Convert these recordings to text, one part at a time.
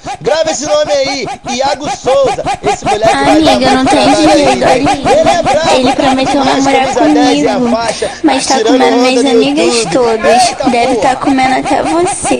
Grava esse nome aí, Iago Souza. Esse moleque vai dar amiga, não muito tem trabalho aí, jeito. velho. Ele é brabo. Ele prometeu Mais namorar camisa 10 e a comigo, faixa, mas tá tirando comendo onda minhas no amigas YouTube. todas. Eita, Deve porra. tá comendo até você.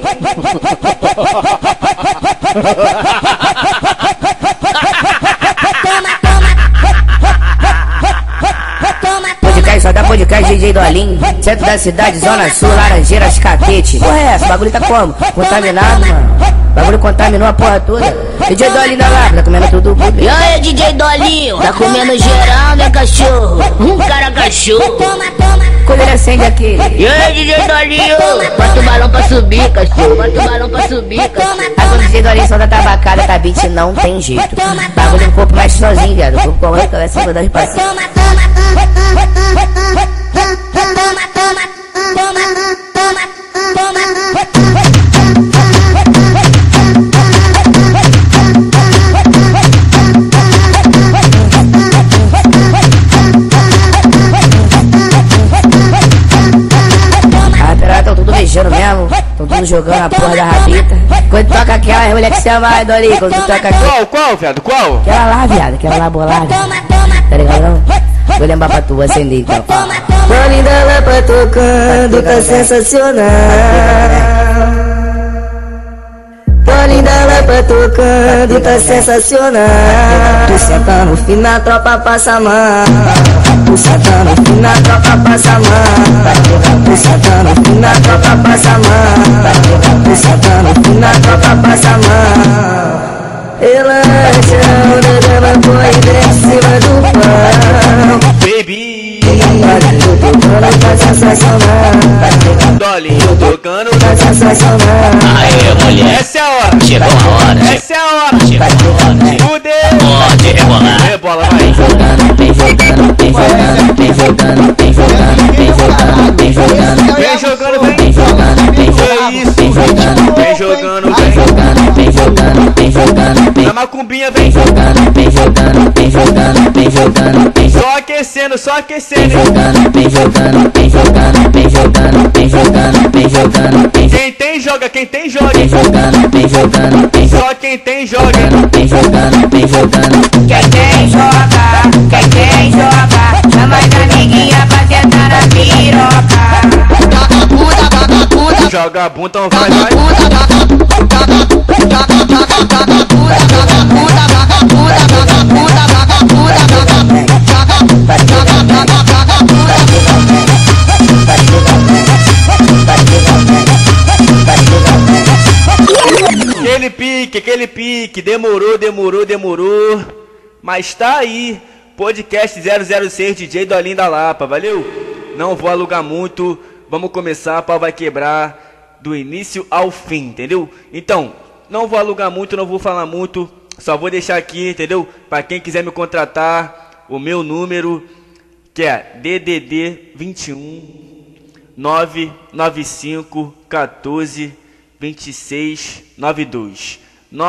Podcast, só dá podcast DJ Dolinho. Centro da cidade, zona sul, Laranjeiras, Catete. Porra é essa? O bagulho tá como? Contaminado, mano. O bagulho contaminou a porra toda. DJ Dolinho da Lapa, tá comendo tudo. E aí, DJ Dolinho? Tá comendo geral, né, cachorro? Cara cachorro. Quando ele acende aqui. E aí, DJ Dolinho? Bota o balão pra subir, cachorro. Bota o balão pra subir, cachorro. Aí quando o DJ Dolinho solta a tabacada, tá beat, não tem jeito. Bagulho no corpo mais sozinho, viado. O corpo com a cabeça toda de passinho. Beijando mesmo, tão tudo jogando a porra da rabita. Quando toca aquela mulher que se ama, Dolinho, quando tu toca aquela. Qual, viado? Qual? Aquela lá, viado, aquela lá bolada. Tá ligado não? Vou lembrar pra tu acender então. Dolinho da Lapa tocando, tá sensacional. Dolinho da Lapa tocando, tá sensacional. Tu senta no fim na tropa, passa a mão. Tu senta no fim na tropa, passa a mão. Tu senta no fim na tropa, passa a mão. Tu senta no fim na tropa, passa a mão. Relaxa, o negão põe em cima do pão. Baby! Dolinho tocando, tá sensacional. Dolinho tocando, Tá sensacional. Aê, mulher. essa é a hora! Chegou a hora. Essa é a hora! Chegou a hora. Fudeu! Pode rebolar. Rebola, vai! Vem jogando, vem jogando, vem jogando, vem jogando, vem jogando, vem jogando, vem jogando. Vem jogando, vem! Vem jogando, vem Que jogando, isso? vem jogando, Vem jogando, vem vem! jogando, vem jogando, vem jogando, vem Na macumbinha, vem! jogando, vem jogando, vem jogando, vem jogando, vem Só aquecendo, só aquecendo! jogando, vem jogando, vem jogando, vem jogando, vem jogando, vem jogando, vem Quem tem, joga! Quem tem, joga! jogando, vem jogando, vem Só quem tem, joga! jogando, vem jogando, vem jogando. Quem tem joga, quem tem joga, chama as amiguinhas pra sentar na piroca. Vagabunda, Joga a bunda, então vai, vai! Aquele pique, demorou, mas tá aí, podcast 006 DJ Dolinho da Lapa, valeu? Não vou alugar muito, vamos começar, pau vai quebrar do início ao fim, entendeu? Então, não vou alugar muito, não vou falar muito, só vou deixar aqui, entendeu? Pra quem quiser me contratar, o meu número, que é DDD 21 995 14 26 92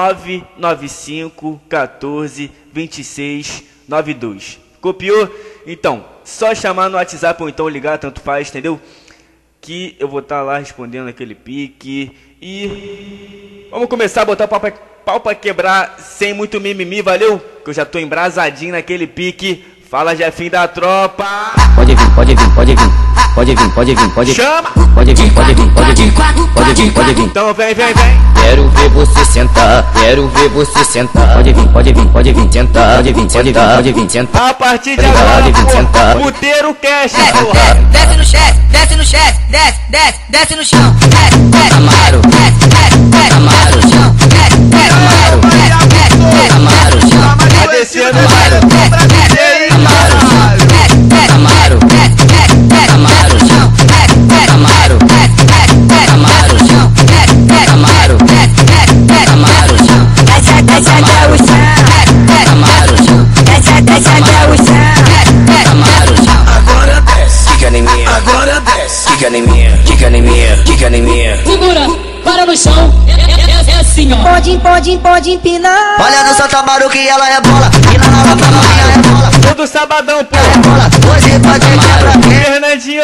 995 14 26 92. Copiou? Então, só chamar no WhatsApp ou então ligar, tanto faz, entendeu? Que eu vou estar lá respondendo aquele pique. E vamos começar a botar o pau pra quebrar sem muito mimimi, valeu? Que eu já tô embrasadinho naquele pique. Fala, Jefinho da tropa. Pode vir, pode vir, pode vir. Pode vir, pode vir, pode vir. Chama! Pode vir, pode vir, pode vir. Pode vir, pode vir. Então vem. Quero ver você sentar, quero ver você sentar. Pode vir, pode vir, pode vir, sentar. Pode vir, pode vir, pode vir, sentar. A partir de agora, pô, puteiro cash, porra. desce no chefe, desce no chefe, desce no chão, desce, Amaro, desce no chão, desce, Amaro, chão, Tá descendo, desce, Amaro, Amaro, chão, Amaro, Amaro, chão, Amaro, Amaro, chão, desce até o chão, Amaro, desce até o chão, Amaro, Agora desce, Fica em mim, agora desce, fica em mim, fica em mim, fica em mim. Segura, para no chão, é assim ó. pode empinar. Olha no Santa Maru que ela é bola, e na Lapa novinha é bola, todo sabadão, pô. bola. Hoje pode quebrar, Fernandinho,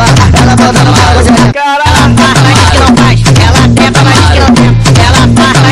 ela bota no carro, caralho. Mas diz que não faz, ela trepa, mas diz que não trepa. Ela faz,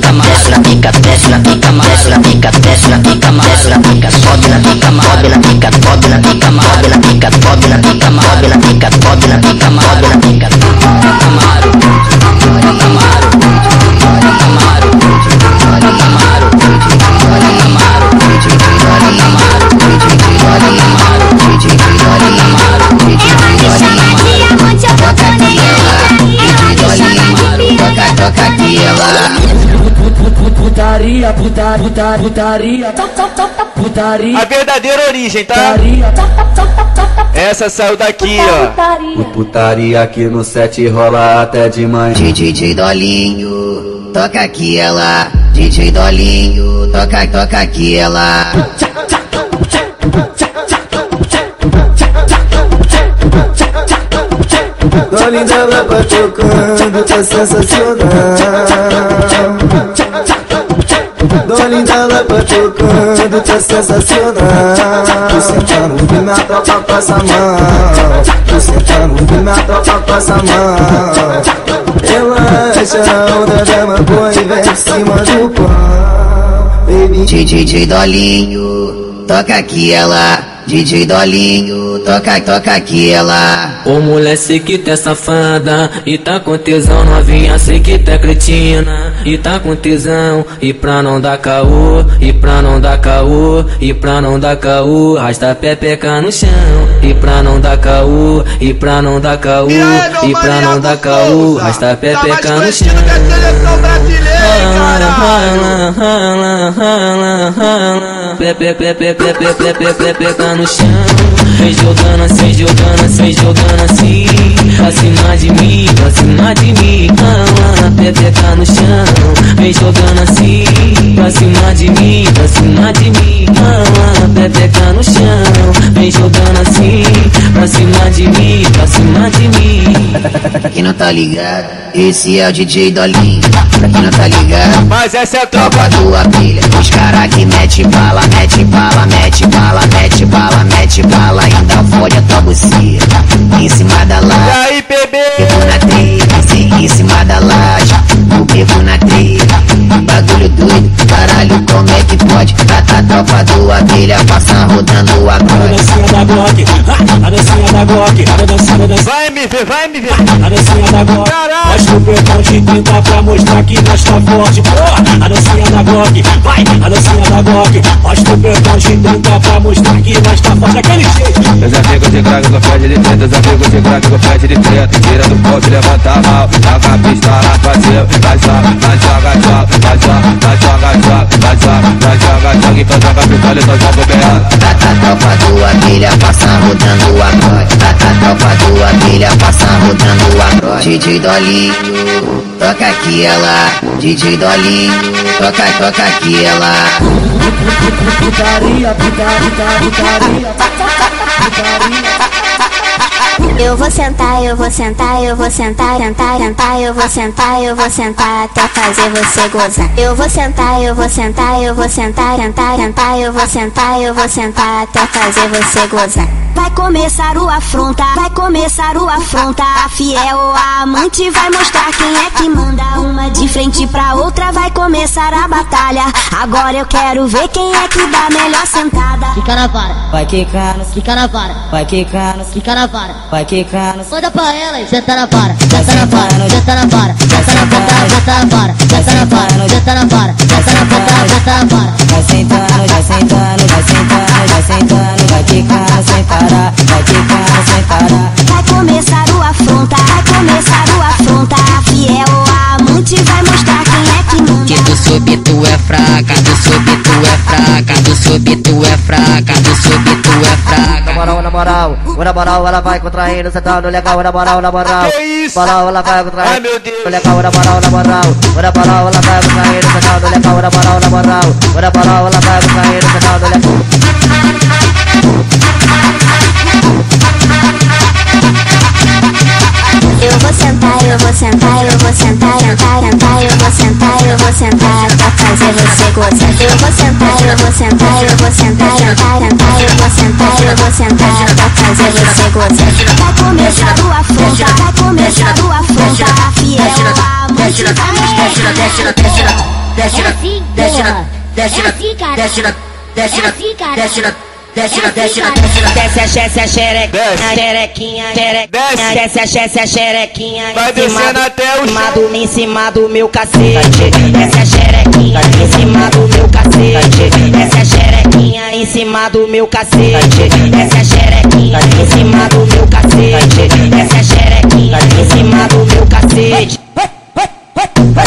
pica, desce na pica, desce na pica. toca aqui ela. Putaria, putaria. A verdadeira origem, tá? Essa saiu daqui, ó. Putaria aqui no set rola até de manhã. DJ Dolinho, toca aqui ela. DJ Dolinho, toca aqui ela. Dolinho da Lapa tocando, tá sensacional. Dolinho da Lapa tocando, tá sensacional. Tu sentando firme, a tropa passa a mão. Tu sentando firme, a tropa passa a mão. Relaxa a onda da maconha e vem em cima do pão, baby. DJ Dolinho, toca aqui ela. DJ Dolinho, toca aqui ela. Ô mulher, sei que tá safada e tá com tesão. Novinha, sei que tá cretina e tá com tesão. E pra não dar caô, e pra não dar caô, e pra não dar caô, rasta pepeca no chão. E pra não dar caô, e pra não dar caô, e pra não dar caô, rasta pepeca no chão. Pepeca no chão. Vem jogando assim, jogando assim, jogando assim. Pra cima de mim, pra cima de mim. Pepeca no chão. Vem jogando assim, pra cima de mim, pra cima de mim. Pepeca no chão. Vem jogando assim, pra cima de mim, pra cima de mim. Quem não tá ligado, esse é o DJ Dolinho. Pra quem não tá ligado, mas essa é a tropa do Abelha. Os cara que mete bala, mete bala, mete bala, mete bala, mete bala. Ainda fode a tua buceta em cima da laje. E aí, bebê? Bebo na trilha, em cima da laje. Eu bebo na trilha, bagulho doido. Caralho, como é que pode? A tropa do Abelha passa rodando a A dancinha da Glock, a dancinha da Glock, a dancinha da... Vai me ver, vai me ver. A dancinha da Glock, mostra o petão de 30 pra mostrar que nós tá forte. A dancinha da Glock, vai, a dancinha da Glock, mostra o petão de 30 pra mostrar que nós tá forte. Aquele jeito. Meus amigos de crack com pede de treta, meus amigos de crack com pede de treta. Tira do pote, levanta a mão, joga a pistola pra cima. Vai joga, vai joga, então joga a pistola e então joga o berrado. A tropa do Abelha passa rodando a grote. A tropa do Abelha passa rodando a grote. DJ Dolinho, toca aqui ela. DJ Dolinho, toca aqui ela. Putaria, putaria. Eu vou sentar, eu vou sentar, eu vou sentar, sentar, eu vou sentar, eu vou sentar até fazer você gozar. Eu vou sentar, eu vou sentar, eu vou sentar, sentar, eu vou sentar, eu vou sentar até fazer você gozar. Vai começar o afronta, vai começar o afronta. A fiel ou a amante vai mostrar quem é que manda. Uma de frente pra outra vai começar a batalha. Agora eu quero ver quem é que dá a melhor sentada. Quica na vara, Vai quicando, quica na vara, vai quicando, quica na vara. vai quicando. Manda pra ela e senta na vara, senta na vara, senta na vara, senta na vara, senta na vara, senta na vara, senta na vara, senta na vara, senta na vara. Vai sentando, vai sentando, vai sentando, vai sentando, vai quicando sem parar, vai quicando sem parar. Vai começar o afronta, vai começar o afronta. A fiel ou a amante vai mostrar quem é que manda. Que do sub tu é fraca, do sub tu é fraca, do sub tu é fraca, do sub tu é fraca. Na moral, ela vai contraindo, sentando legal, na moral. Que isso? Moral, ela vai contraindo. Ai, meu Deus. Legal, na moral. Na moral, ela vai contraindo, sentando legal, na moral. Na moral, ela vai contraindo, sentando legal. Eu vou sentar, eu vou sentar, eu vou sentar, sentar, eu vou sentar, eu vou sentar até fazer você gozar. Eu vou sentar, eu vou sentar, eu vou sentar, sentar, eu vou sentar, eu vou sentar até fazer você gozar. Vai começar o afronta, vai começar o afronta. A fiel ou a amante vai mostrar. Desce a xerequinha, desce a xerequinha. Vai descendo até o chão. Em cima do meu cacete. Desce a xerequinha em cima do meu cacete. Desce a xerequinha em cima do meu cacete. Desce a xerequinha em cima do meu cacete. Desce a xerequinha em cima do meu cacete.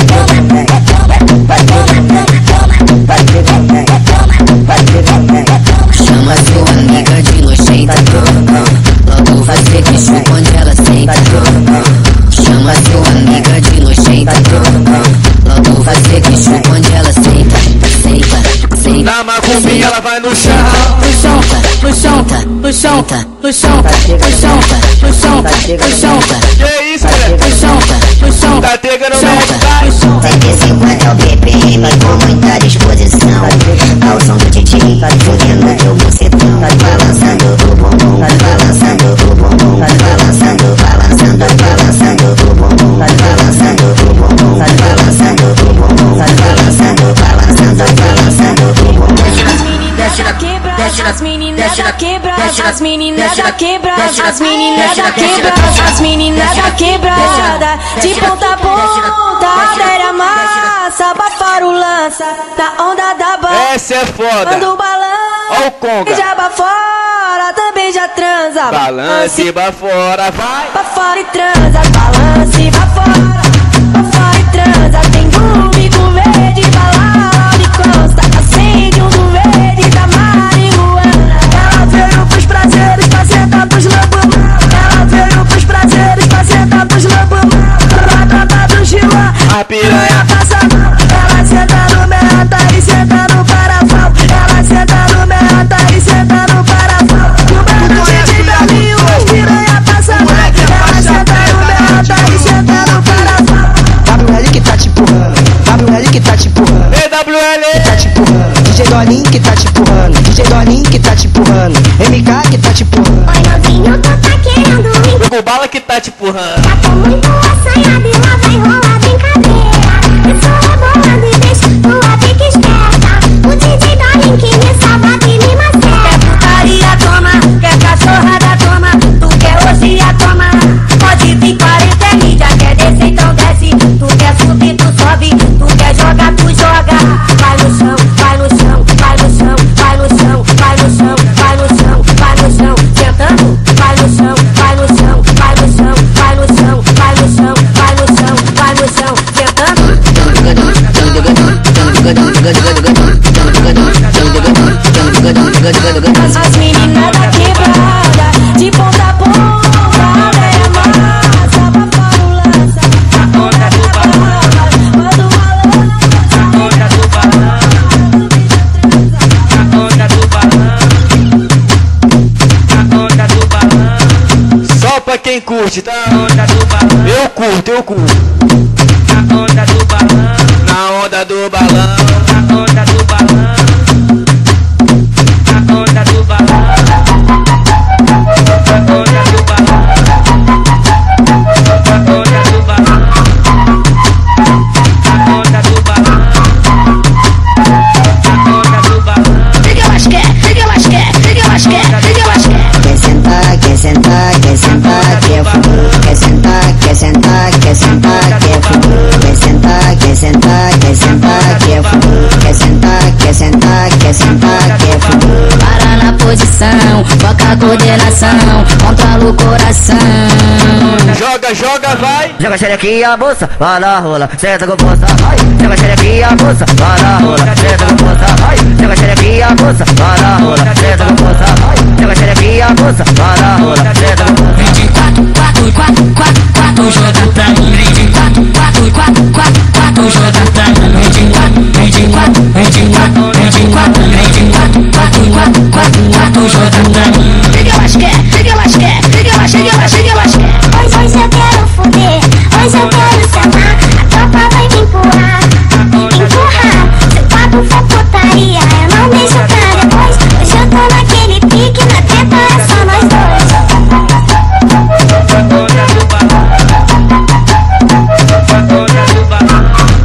novinha, ela vai no chão. No chão, no chão, no chão, no chão, no chão, no chão, no chão. Que isso, moleque? No chão, no chão. Tá pegando médico, vai. 150 é o BPM com muita disposição. Ao som do DJ, fudendo teu bucetão. Balançando o bumbum, balançando o bumbum, balançando, balançando, balançando o bumbum, balançando o bumbum, balançando o bumbum, balançando, balançando, balançando o bumbum. Desce na quebra, as meninas da quebra, as meninas da quebra, as meninas da quebra, as meninas da quebrada, de ponta a ponta, adere a massa, abafar o lança, da onda da banda. Essa é foda. Manda o balanço, ó o conga. já bafora, também já transa. Balance, bafora, vai. Bafora e transa, balance, bafora, bafora e transa. Tem groove com verde, balada me consta, acende um do verde da marihuana. Ela veio pros prazeres, pra sentar pros lambamão. Ela veio pros prazeres, pra sentar pros lambamão. Na tropa do Gilá, a piranha passa a mão. Ela senta no meta e senta no parafal. Ela senta no meta e senta no parafal. No meta de Brasil, as piranha passa a mão. Ela senta no meta e senta no parafal. WL que tá te empurrando, WL que tá te empurrando, BWL que tá te empurrando, DJ Dolinho que tá te empurrando, DJ Dolinho que tá te empurrando, MK que tá te empurrando. Oi novinho, tu tá querendo o bala que tá te empurrando. Tá com muito assanhado e lá vai rolar brincadeira. Isso rebolando e deixa tua pique esperta. O DJ Dolinho que me salva e me maceta. Quer putaria, toma, quer cachorrada, toma. Tu quer orgia, toma. Pode vir 40 já quer descer, então desce. Tu quer subir, tu sobe. Tu quer jogar, tu joga. Vai no chão, vai no chão, vai no chão, vai no chão, vai no chão, vai no chão, vai no chão. Sentando, vai no chão, vai no chão, vai no chão, vai no chão, vai no chão, vai no chão, vai no chão. Sentando. As meninas da quebrada, de ponta a ponta, adere a massa, abafar o lança, a onda do balão, manda o balão, a onda do balão, a onda do balão, a onda do balão. Só pra quem curte, tá? A onda do balão, eu curto, eu curto. a onda do balão, Na onda do balão. a onda do balão, a onda do balão, a onda do balão, a onda do balão, a onda do balão, a onda do balão. Fica elas quer, fica elas quer, fica elas quer, fica elas quer. Quer sentar, quer sentar, quer sentar, quer fumar. Quer sentar, quer sentar, quer sentar, quer fumar. Quer sentar, quer sentar, quer sentar, quer fumar. Quer sentar, quer sentar, quer sentar, quer fumar. Para na posição, foca a coordenação, controla o coração. Joga, joga, vai. Joga a xerequinha, moça, vai na rola, senta com força, vai. Joga a xerequinha, moça, vai na rola, senta com força, vai. Joga a xerequinha, moça, vai na rola, senta com força, vai. Joga a xerequinha, moça, vai na rola, senta com força. 24, 4, 4, 4, 4, joga pra mim. 24, 4, 4, 4, 4, joga pra mim. 24, 24, 24, 24, 24, 4, 4, 4, 4, joga pra mim. Fica elas quer, fica elas quer, fica elas, fica elas, fica elas quer. Hoje eu quero fuder, hoje eu quero samar. A tropa vai me empurrar, empurrar. Se o papo for putaria, eu não deixo pra depois. Hoje eu tô naquele pique, na treta é só nós dois. A onda do balão, a onda do balão,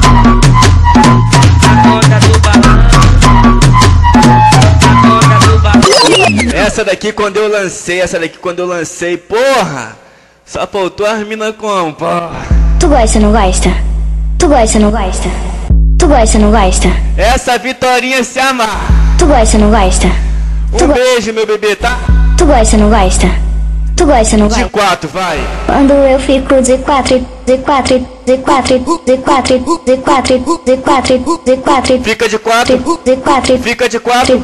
a onda do balão, a onda do balão. Essa daqui quando eu lancei, porra! Só faltou as minas com, porra. Tu gosta, não gosta? Tu gosta, não gosta? Tu gosta, não gosta? Essa Vitorinha se amarra. Tu gosta, não gosta? Beijo, meu bebê, tá? Tu gosta, não gosta? Tu gosta, não gosta? De 4, vai. Quando eu fico de quatro, Fica de quatro. Fica de quatro.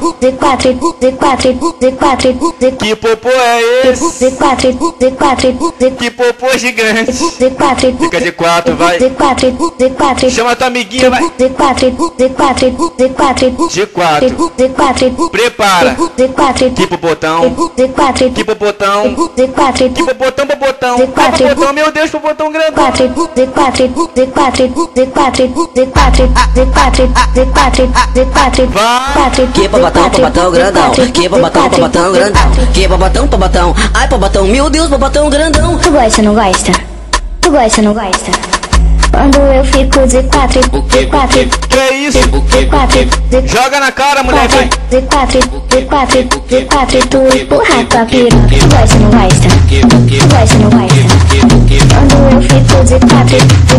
Que popô é esse? Que popô gigante. Fica de quatro, vai. Chama tua amiguinha, vai. De quatro. Prepara. Que popotão. Que popotão. Que popotão, popotão. Popotão, meu Deus, popotão grandão. Que popotão, popotão grandão. Que popotão, popotão grandão. Que popotão, popotão. Ai, popotão, meu Deus, popotão grandão. Tu gosta, não gosta? Tu gosta, não gosta? Quando eu fico de quatro. Que é isso? Joga na cara, mulher, vai. De quatro, tu empurra tua piroca. Tu gosta, não gosta? Tu gosta, não gosta? Quando eu fico de quatro,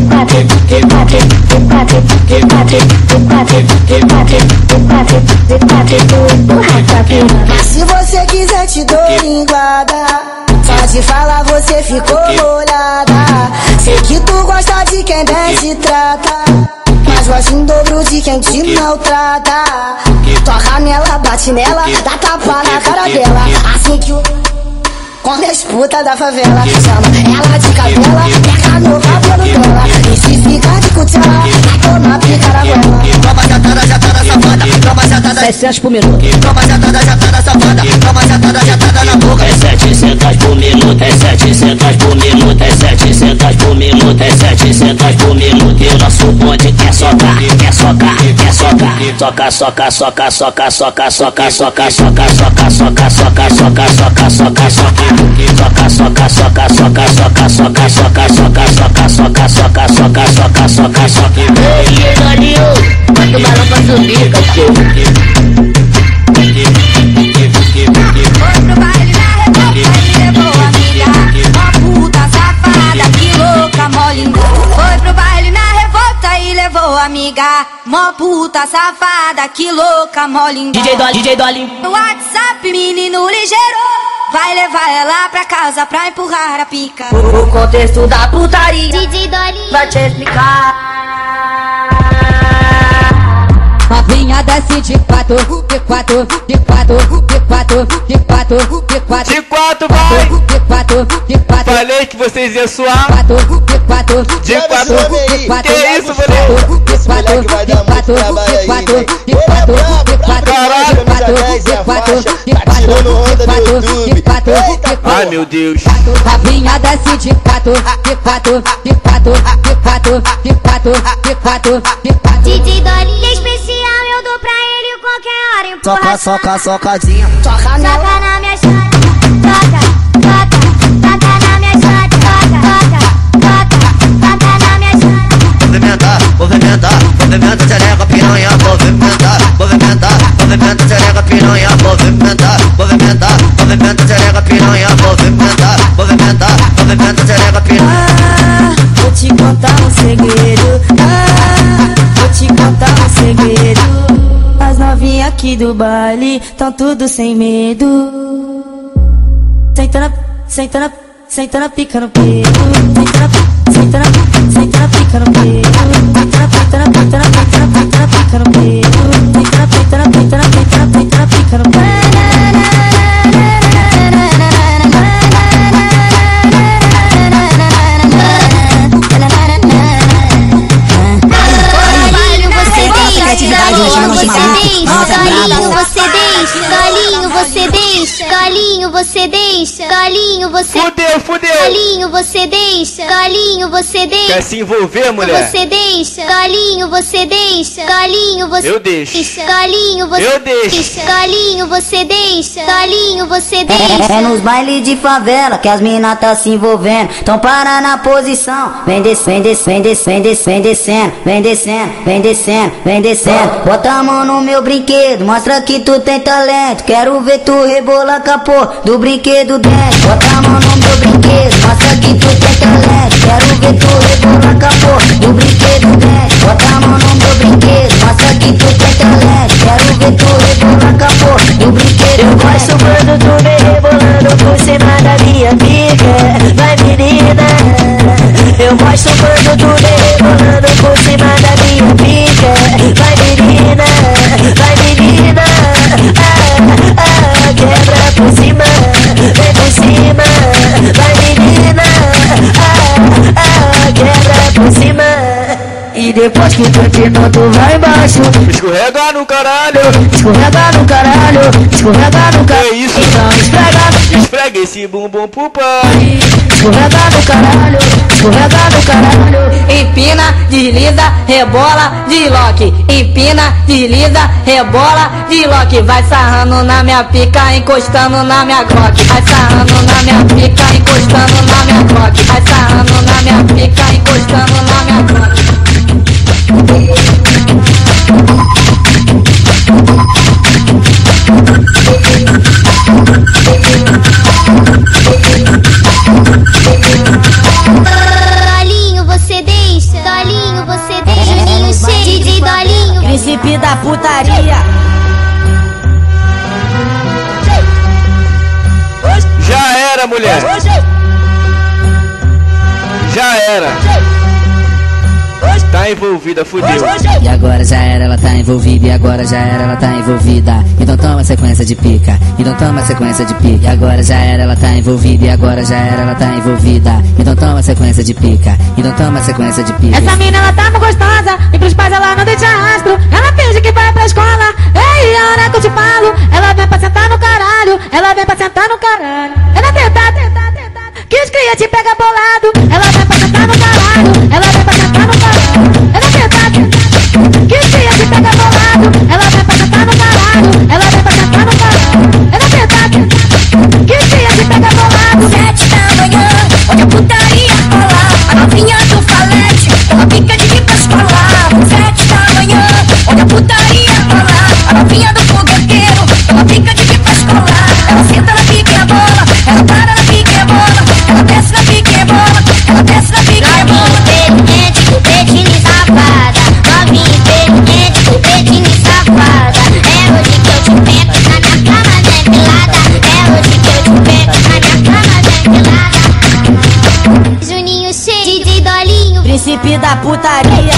tu empurra tua piroca. Se você quiser te dou linguada, só de falar você ficou molhada. Sei que tu gosta de quem bem te trata, mas gosta em dobro de quem te maltrata. Toca nela, bate nela, dá tapa na cara dela. Assim que o quando as putas da favela chama ela de cabela, pega no cabelo dela. E se ficar de cutela, vai tomar pica na goela. Toma jatada safada, toma jatada 700 por minuto. Toma jatada safada, toma jatada na boca. É 700 por minuto, é 700 por minuto, é 700 por minuto, é 700 por minuto. E o nosso bonde quer socar, quer socar, quer socar. Soca, soca, soca, soca, soca, soca, soca, soca, soca, soca, soca, soca, soca, soca, soca. Soca, soca, soca, soca, soca, soca, soca, soca, soca, soca, soca, soca, soca, soca, soca. Ei, Dolinho, bota o balão pra subir, cachorro. Foi pro baile na revolta e levou a amiga, uma puta safada, que louca, mó linda. Foi pro baile na revolta e levou a amiga, mó puta safada, que louca, mó linda. DJ Dolinho. No WhatsApp, menino ligeiro, vai levar ela pra casa pra empurrar a pica. O contexto da putaria DJ Dolinho vai te explicar. Novinha desce de quatro, de quatro, de quatro, de quatro, de quatro, de quatro, De quatro, vai. de quatro, de quatro. Falei que vocês iam suar. De quatro, De quatro. de quatro, Que isso, de moleque? quatro, de quatro, de quatro, de quatro, de quatro, de quatro, Caralho, de quatro, camisa 10 e a de quatro, faixa, de tá quatro, tirando onda de no quatro, YouTube. de quatro, de quatro. Ai, meu Deus. Novinha desce de quatro, de quatro, de quatro, de quatro, de quatro, de quatro, de quatro. DJ Dolinho especial, eu dou pra ele qualquer hora. Empurra, Soca, socadinha. Toca nela, soca na minha chata. Toca na minha chata. Toca na minha chata. Movimentar, movimentar, movimenta xereca piranha, movimentar, movimentar, movimenta xereca piranha, movimentar, movimentar, movimenta xereca piranha, movimentar, movimentar, movimenta xereca piranha. vou te contar um segredo. Vou te contar um segredo. As novinhas aqui do baile tão tudo sem medo. Sentando, pica no peito. Sentando, pica no peito. Sentando, pica no peito. Sentando, pica no peito. Dolinho, você deixa. Dolinho, você. Fudeu. Dolinho, você deixa. Dolinho, você deixa. Quer se envolver, mulher? Você deixa. Dolinho, você deixa. Dolinho, você. Eu deixo. Dolinho, você. Eu deixo. Dolinho, você deixa. Dolinho, você deixa. É nos bailes de favela que as mina tá se envolvendo. Então para na posição. Vem descendo. Bota a mão no meu brinquedo, mostra que tu tem talento. Quero ver tu rebolar com a porra do brinquedo dentro. Bota a mão no meu brinquedo, mostra que tu tem talento. Quero ver tu rebolar com a porra do brinquedo dentro. Bota a mão no meu brinquedo, mostra que tu tem talento. Quero ver tu rebolar com a porra do brinquedo dentro. Eu gosto quando tu vem rebolando por cima da minha pica. Vai menina, eu gosto quando tu vem depois que tu empinou tu vai embaixo. Escorrega no caralho, escorrega no caralho, escorrega no caralho. Que isso? Então esfrega esse bumbum pro pai. Escorrega no caralho, escorrega no caralho. Empina, desliza, rebola, desloque. Empina, desliza, rebola, desloque. Vai sarrando na minha pica, encostando na minha glock. Vai sarrando na minha pica, encostando na minha glock. Vai sarrando na minha pica, encostando na minha glock. Dolinho, você deixa. Dolinho, você deixa. Juninho cheio. DJ Dolinho. Príncipe da putaria. Já era, mulher. Já era. Tá envolvida, fudeu. E agora já era, ela tá envolvida. E agora já era, ela tá envolvida. Então toma a sequência de pica. Então toma a sequência de pica. E agora já era, ela tá envolvida. E agora já era, ela tá envolvida. Então toma a sequência de pica. Então toma a sequência de pica. Essa mina ela tá muito gostosa. E pros pais ela não deixa rastro. Ela finge que vai pra escola. Ei, a hora que eu te falo. Ela vem pra sentar no caralho. Ela vem pra sentar no caralho. Ela tenta, tenta, tenta. Que os cria te pega bolado. Ela vem pra sentar no caralho. Ela vem pra sentar no caralho. Ela tenta, tenta. Que os cria te pega bolado. Ela vem pra sentar no caralho. Ela vem pra sentar no caralho. Ela tenta, tenta. Que os cria te pega bolado. 7 da manhã, onde a putaria rola. A novinha do falete, ela fica de ir pra escola. 7 da manhã, onde a putaria rola. A novinha do fogueteiro, ela fica de ir pra escola. Ela senta na pique a bola, ela para na pique a bola. Ela desce na pique a bola, ela desce na pique a bola. Inteligente, competente, safada. Novinha inteligente, competente, safada. É hoje que eu te pego na minha cama ventilada. É hoje que eu te pego na minha cama ventilada. Juninho cheio, DJ Dolinho. Príncipe da putaria.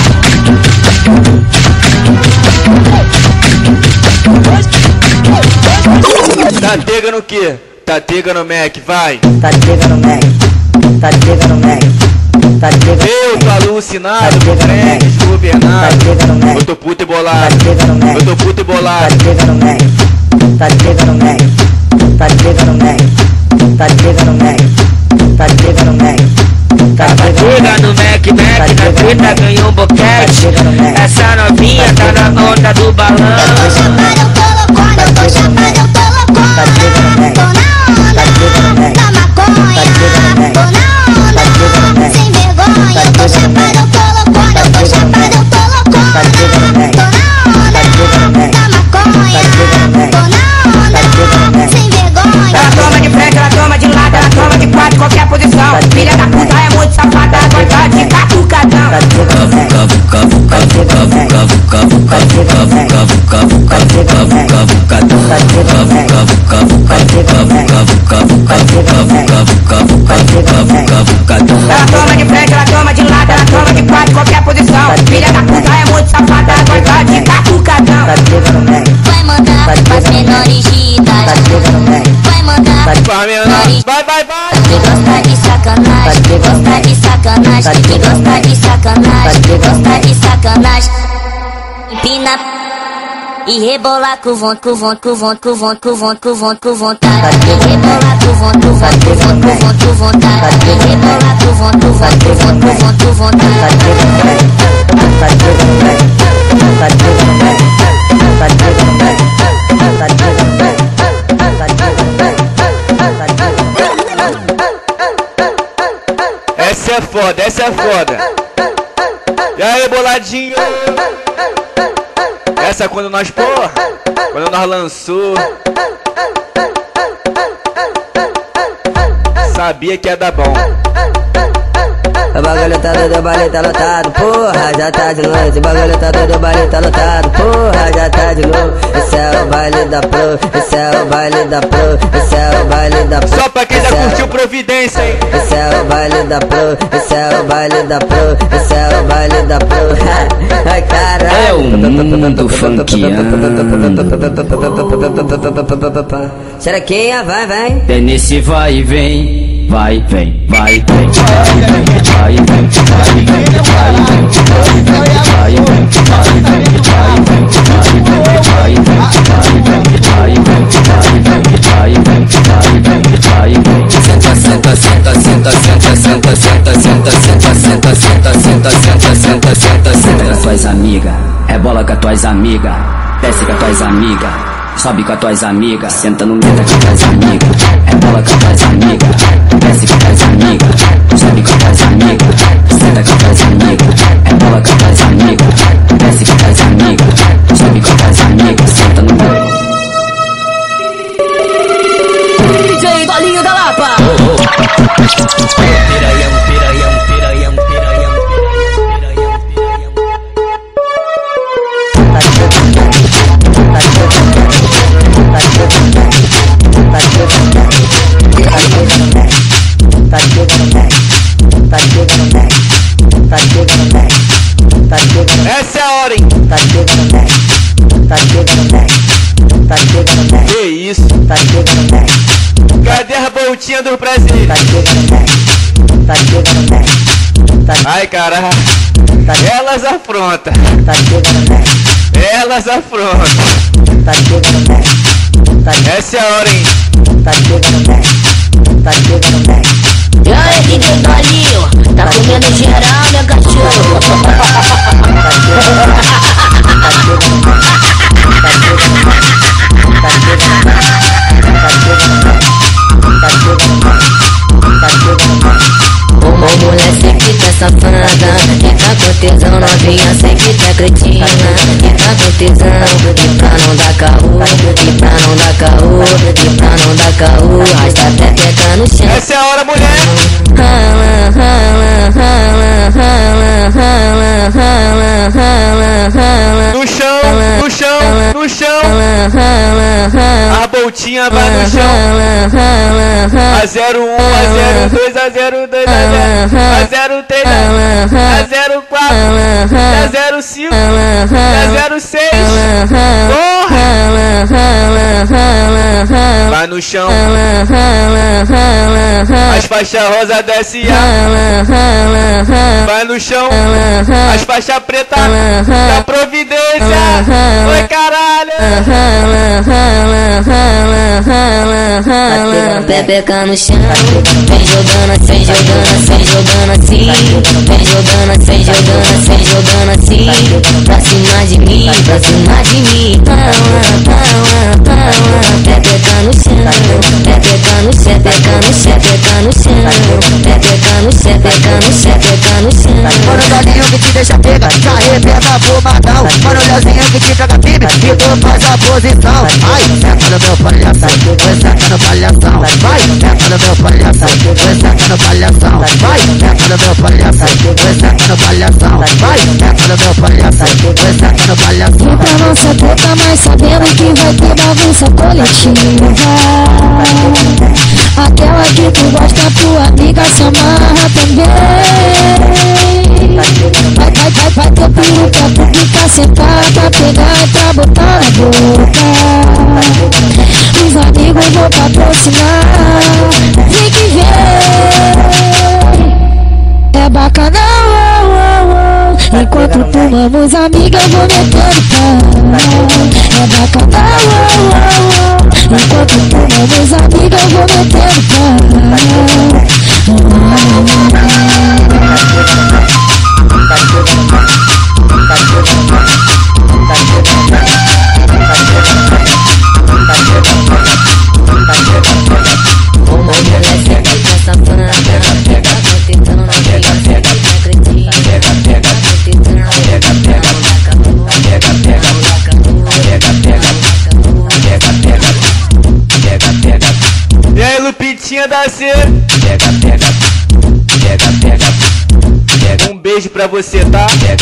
Tá tega no quê? Tá tega no Mac, vai. Tá tega no Mac. Tá tega no Mac. Tá tega. Eu tô alucinado, com Frank, desgovernado. Eu tô puto e bolado. Eu tô puto e bolado. Tá tega no Mac. Tá tega no Mac. Tá tega no Mac. Tá tega no Mac. Tá tega no Mac. Tá Chega no Mac, Mac, na treta ganhou um boquete. Essa novinha tá na onda do balão. Eu tô chapada, eu tô loucona. Eu tô chapada, eu tô loucona. Tô na onda da maconha. Tô na onda sem vergonha. Eu tô chapada, eu tô loucona. Eu tô chapada, eu tô loucona. Tô na onda da maconha. Tô na onda sem vergonha. Ela toma de frente, ela toma de lado, ela toma de quatro, qualquer posição. Filha da puta é muito safada, gosta de catucadão. Ela toma de frente, ela toma de lado, ela toma de quatro, qualquer posição. Filha da puta é muito safada, gosta de catucadão. Vai mandar pras menores de idade. Vai mandar Vai, vai, vai. que gosta de sacanagem, que gosta de sacanagem, que gosta de sacanagem, que gosta de sacanagem. Empina e rebolar com vontade, com vontade, com vontade, com vontade, com vontade, com vontade, com vontade. E rebolar com vontade, com vontade, com vontade, com vontade, com vontade. E rebolar com vontade, com vontade, com vontade, com vontade, com Essa é foda, essa é foda. E aí, boladinho? Essa quando nós, porra, quando nós lançou, sabia que ia dar bom. O bagulho tá doido, o baile tá lotado, porra, já tá de noite. O bagulho tá doido, o baile tá lotado, porra, já tá de novo. Esse é o baile da pro, esse é o baile da pro, esse é o baile da pro. Só pra quem já curtiu Providência, hein? Esse é o baile da pro, esse é o baile da pro, esse é o baile da pro. Ai, caralho. É o mundo funkeando. Xerequinha, vai, vai. É nesse vai e vem. vai, vem, vai, vem, vai, vem, senta, senta, senta, senta, senta, senta, senta, senta, senta, senta, senta, senta, senta, senta, senta, senta com tuas amigas, rebola com tuas amigas, desce com tuas amigas, sobe com tuas amigas, senta no meio com tuas amigas, rebola com tuas amigas, desce com tuas amigas, sobe com tuas amigas, senta com tuas amigas, rebola com tuas amigas, desce com tuas amigas, sobe com tuas amigas, senta no meio. DJ Dolinho da Lapa. Piranhão, piranhão, piranhão, piranhão, essa é a hora, hein? Que isso? Cadê a voltinha do prazer? Ai, caralho. Elas afrontam. Elas afrontam. Essa é a hora, hein? E aí, DJ Dolinho, tá comendo geral, né, cachorro? Ô mulher, sei que tá safada, que tá com tesão, novinha, sei que tá cretina, que tá com tesão, que pra não dar caô, que pra não dar caô, que pra não dar caô, arrasta a pepeca no chão. Essa é a hora, mulher. Rala, rala, rala, rala, rala, rala, rala, rala. No chão, no chão, no chão. A voltinha vai no chão. A 01, a 02, a 02, a 03, a 04, a 05, a 06. Vai no chão. As faixas rosa da SA. Vai no chão. As faixas preta da Providência. Oi, caralho. Pepeca no chão, vem jogando assim, jogando assim, jogando assim, vem jogando assim, jogando assim, jogando assim, pra cima de mim, pra cima de mim. Pepeca no chão, pepeca no chão, pepeca no chão, pepeca no chão, pepeca no chão, pepeca no chão, pepeca no chão. Mano, Dolinho que te deixa pega, te arrebenta bomadão. Mano, Leozinho que te joga firme e tu faz a posição. Ai, senta no meu palhação, vai senta no palhação. Vai, senta no meu palhação, vai senta no palhação. Vai, senta no meu palhação, vai senta no palhação. Vai, senta no meu palhação, vai senta no palhação. Vem pra nossa treta, mas sabendo que vai ter bagunça coletiva. Aquela que tu gosta, tua amiga se amarra também. Vai ter peru pra tu ficar sentada, pra pegar e pra botar na boca. Os amigos vão patrocinar, vem que vem. É bacana, enquanto tomamos amiga eu vou metendo pau. É bacana, enquanto tomamos amiga eu vou metendo pau. E aí, Lupitinha da C. Um beijo pra você, tá?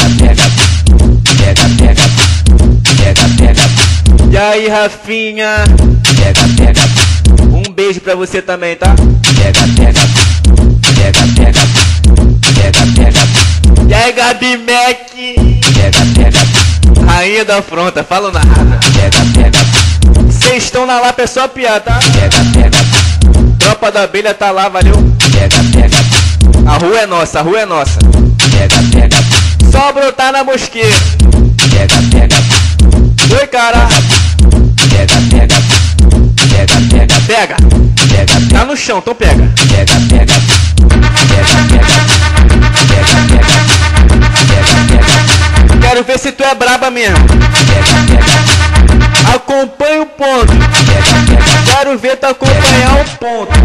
E aí, Rafinha. Um beijo pra você também, tá? E aí, Gabi Mac. Rainha da afronta, falo nada. Vocês estão na Lapa, é só piada, tá? Tropa da abelha tá lá, valeu? A rua é nossa, a rua é nossa. Só brotar na mosqueira. Oi, cara. Pega. Tá no chão, então pega. Quero ver se tu é braba mesmo. Acompanha o ponto. Quero ver tu acompanhar o ponto.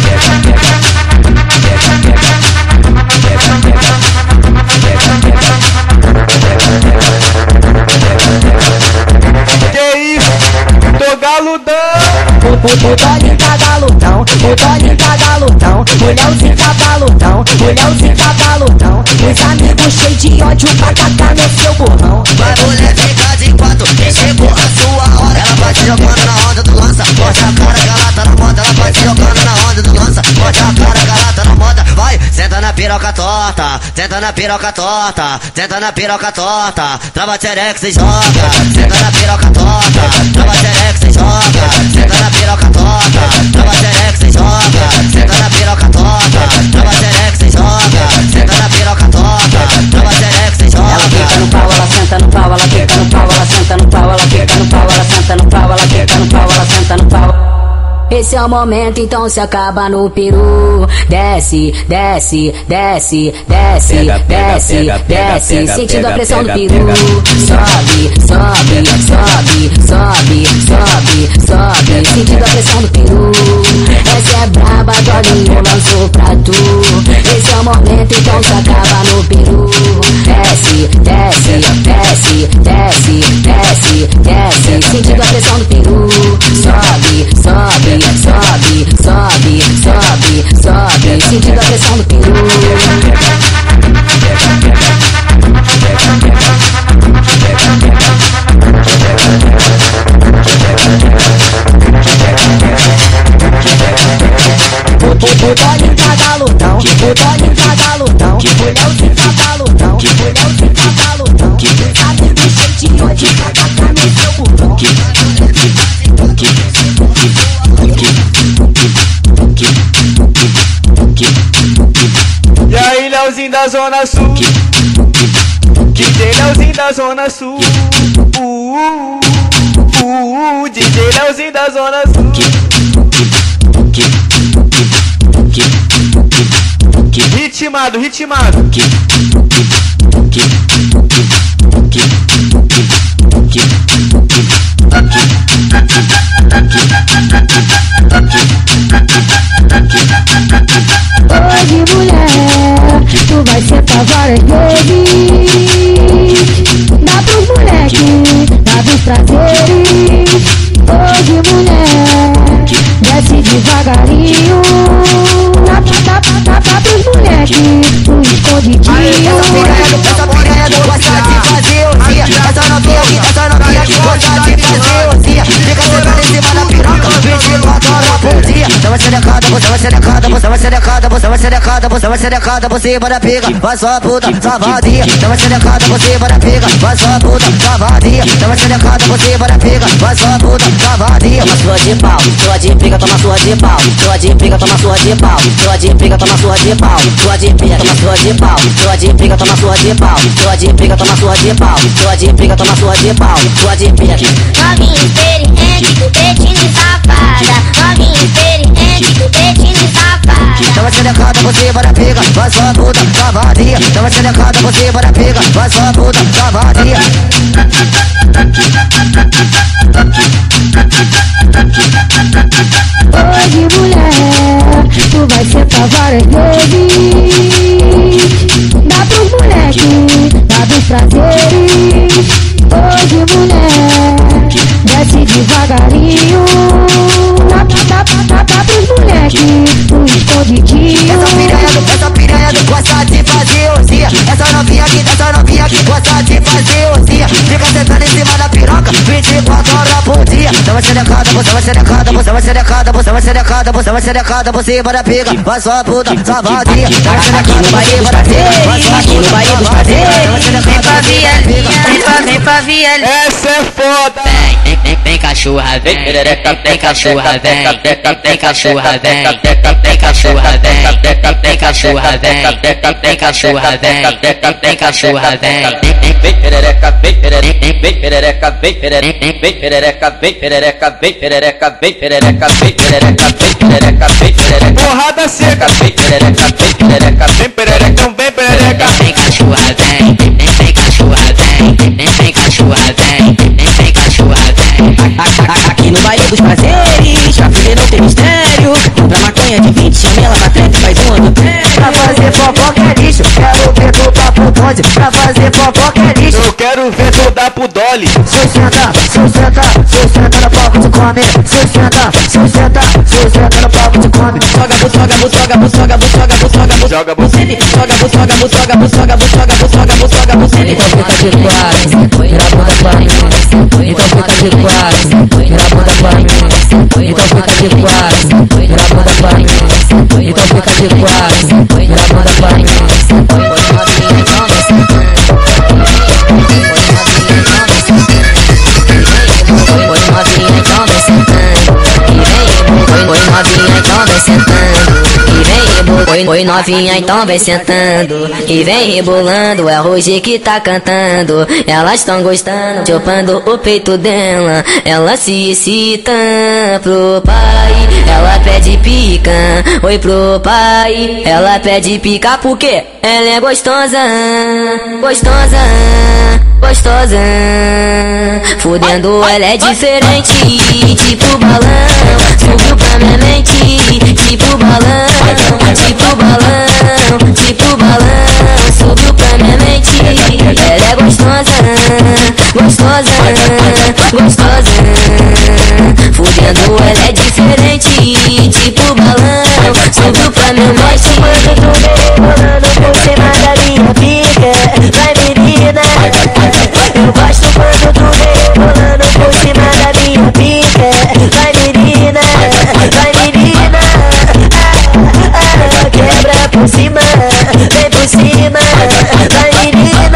Que isso? Tô galudão. O Dolinho tá galudão, o Dolinho tá galudão. Mulherzinho tá galudão, mulherzinho tá galudão. Os amigos cheios de ódio pra tacar no seu burrão. Vai mulher ficar de quatro, que chegou a sua hora. Ela vai te jogando na onda do lança, morde a cara que ela tá na moda. Ela vai te jogando na onda do lança, morde a cara que ela tá na moda. Vai, senta na piroca torta, senta na piroca torta, senta na piroca torta. Trava xerex e joga, senta na piroca torta, trava xerex e joga, senta na piroca torta, trava xerex e joga, senta na piroca torta, trava xerex e joga, senta na piroca torta, trava xerex e joga. Ela fica no pau, ela senta no pau, ela fica no pau, ela senta no pau, ela fica no pau, ela senta no pau, ela fica no pau, ela senta no pau. Esse é o momento, então se acaba no peru. Desce, desce, desce, desce, desce, desce, sentindo a pressão do peru. Sobe, sobe, sobe, sobe, sobe, sobe, sentindo a pressão do peru. Essa é braba, Dolinho lançou pra tu. Esse é o momento, então se acaba no peru. Desce, desce, desce, desce, desce, desce, sentindo a pressão do peru. Sobe, sobe, sobe, sobe, sobe, sobe, sentindo a pressão do peru. O Dolinho tá galudão, o Dolinho tá galudão. Mulherzinho tá galudão, mulherzinho tá galudão. Os amigos cheios de ódio pra tacar no seu burrão. E aí, Leozinho da Zona Sul, DJ Leozinho da Zona Sul, DJ Leozinho da Zona Sul. Ritmado, ritmado. Hoje, mulher, tu vai sentar várias vezes. Dá pros moleques, dá pros prazeres. Hoje, mulher, desce devagarinho. Dá pros moleques, tu escondidinho. Essa piranha não gosta de fazer orgia. Essa novinha que gosta de fazer orgia. Fica sentado em cima da piroca 24 horas por dia. Você vai ser decada, você vai ser decada, você vai ser decada, você vai ser decada, você vai ser decada por cima da pica. Vai sua puta, sua vazia. Você vai ser decada por cima da pica. Vai sua puta, sua vazia. Você vai ser decada por cima da pica. Vai sua puta, sua vazia. Toma sua de pau, sua de pica, toma sua de pau. Sua de pica, toma sua de pau. Sua de pica, toma sua de pau. Sua de pica, toma sua de pau. Sua de pica, toma sua de pau. Sua de pica, toma sua de pau. Sua de pica, toma sua de pau. Sua de pica. Novinha experiente, tu petine safada. Novinha experiente, tu petine safada. Então vai ser decada por cima da pica. Vai sua puta, sua vazia. Então vai ser decada por cima da pica. Vai sua puta, sua vazia. Hoje, mulher, tu vai sentar várias vezes. Dá pros moleques, dá pros prazeres. Hoje, mulher, desce devagarinho. Dá pros moleques, tu escondidinho. Essa piranha não gosta de fazer orgia. Essa novinha que gosta de fazer orgia. Fica sentando em cima da piroca piroca 24 horas por dia. Você vai ser decada, você vai ser decada, você vai ser decada, você vai ser decada, você vai ser decada, você vai pica, vai sua puta, sua vadia. Aqui no baile dos prazeres, aqui no baile dos prazeres. Vem pra vielinha, vem pra vielinha. Essa é foda. Vem cachorra, vem perereca, vem cachorra, vem cachorra, vem cachorra, vem cachorra, vem cachorra, vem cachorra, vem perereca, vem perereca, vem perereca, vem perereca, vem perereca, vem perereca, vem perereca, vem perereca, vem perereca, vem perereca, vem perereca, porrada seca, vem perereca, vem perereca, vem perereca, vem perereca, vem cachorra, vem cachorra, vem cachorra, vem cachorra, Aqui no baile dos prazeres, pra fuder não tem mistério. Compra maconha de 20, chama ela pra treta e faz um adultério. Pra fazer fofoca é lixo, quero ver tu dar pro bonde. Pra fazer fofoca é lixo, eu quero ver tu dar pro Dolly. Sustenta no palco de come. Sustenta no palco de come. Joga bucete. Então fica de quatro, vira a bunda pra mim. Então fica de quatro, vira a bunda pra mim. Então fica de quatro, vira a bunda pra mim. Então fica de quatro, vira a bunda pra mim. Oi novinha, então vem sentando e vem rebolando. É a Roger que tá cantando. Elas tão gostando, chupando o peito dela. Ela se excita pro pai, ela pede pica. Oi pro pai, ela pede pica porque ela é gostosa, gostosa, gostosa. Fudendo ela é diferente, tipo balão. Subiu pra minha mente, tipo balão, tipo balão, tipo balão. Subiu pra minha mente, ela é gostosa, gostosa, gostosa. Fudendo ela é diferente, tipo balão. Subiu pra minha mente, quando tu vem rolando por cima da minha pica. Vai menina, eu gosto quando tu vem rolando por cima da minha pica. Vai menina, quebra por cima, vem por cima. Vai menina,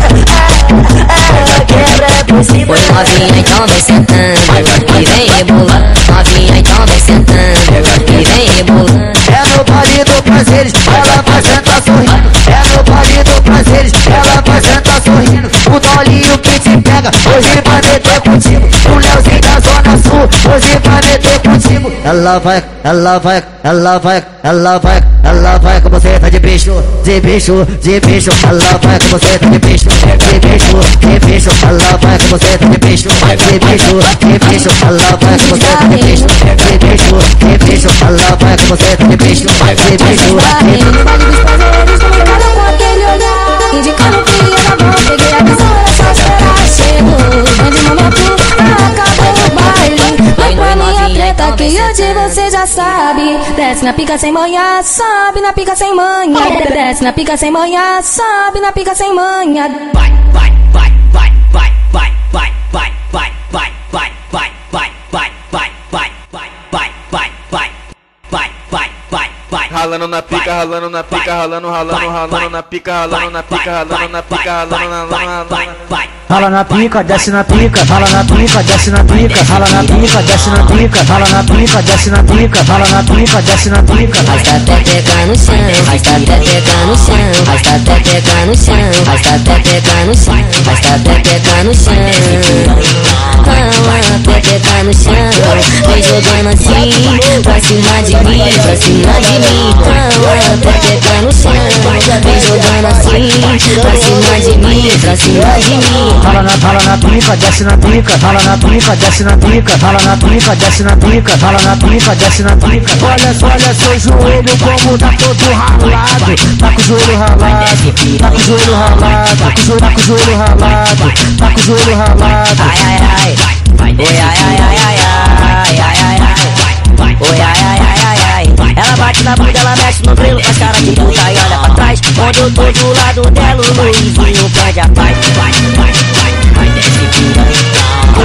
quebra por cima. Oi novinha, então vem sentando e vem rebolando. Novinha, então vem sentando e vem rebolando. É no baile do prazeres, ela vai sentar sorrindo. É no baile do prazeres, ela vai sentar sorrindo. O Dolinho que te pega, hoje vai meter contigo. O Leozinho da Zona Sul, hoje vai meter contigo. Ela vai com você tá de bicho. Ela vai com você tá de bicho. Ela vai com você tá de bicho. Ela vai com você tá de bicho. Ela vai com você tá de bicho. No baile dos prazeres, tô ligada com aquele olhar, indicando que ia dar bom. Peguei a visão, era só esperar. Chegou, vem de momento, acabou o baile. Vai pra minha treta que hoje você já sabe. Desce na pica sem manhã, sobe na pica sem manhã. Desce na pica sem manhã, sobe na pica sem manhã. vai. Ralando na pica, ralando na pica, ralando na pica, ralando na pica, ralando na pica, rala na pica, desce na pica, rala na pica, desce na pica, rala na pica, desce na pica, rala na pica, desce na pica, rala na pica, desce na pica. Arrasta até pegar no chão, arrasta até pegar no chão, arrasta até pegar no chão, arrasta até pegar no chão, arrasta até pegar no chão. Até pegar no chão, vem jogando assim, pra cima de mim, pra cima de mim. Até pegar no chão, vem jogando assim, pra cima de mim, pra cima de mim. Rala na pica, desce na pica, rala na pica, desce na pica, rala na pica, desce na pica, rala na pica, desce na pica. Olha seu joelho como tá todo ralado, tá com o joelho ralado, tá com o joelho ralado, tá com o joelho ralado, tá com o joelho ralado. Ai ai ai, oi ai ai ai ai ai ai ai, oi ai ai ai ai. Ela bate na bunda, ela mexe no grilo com as caras de puta e olha pra trás. Quando eu tô do lado dela, o Luizinho pede a paz. Vai desce piranha,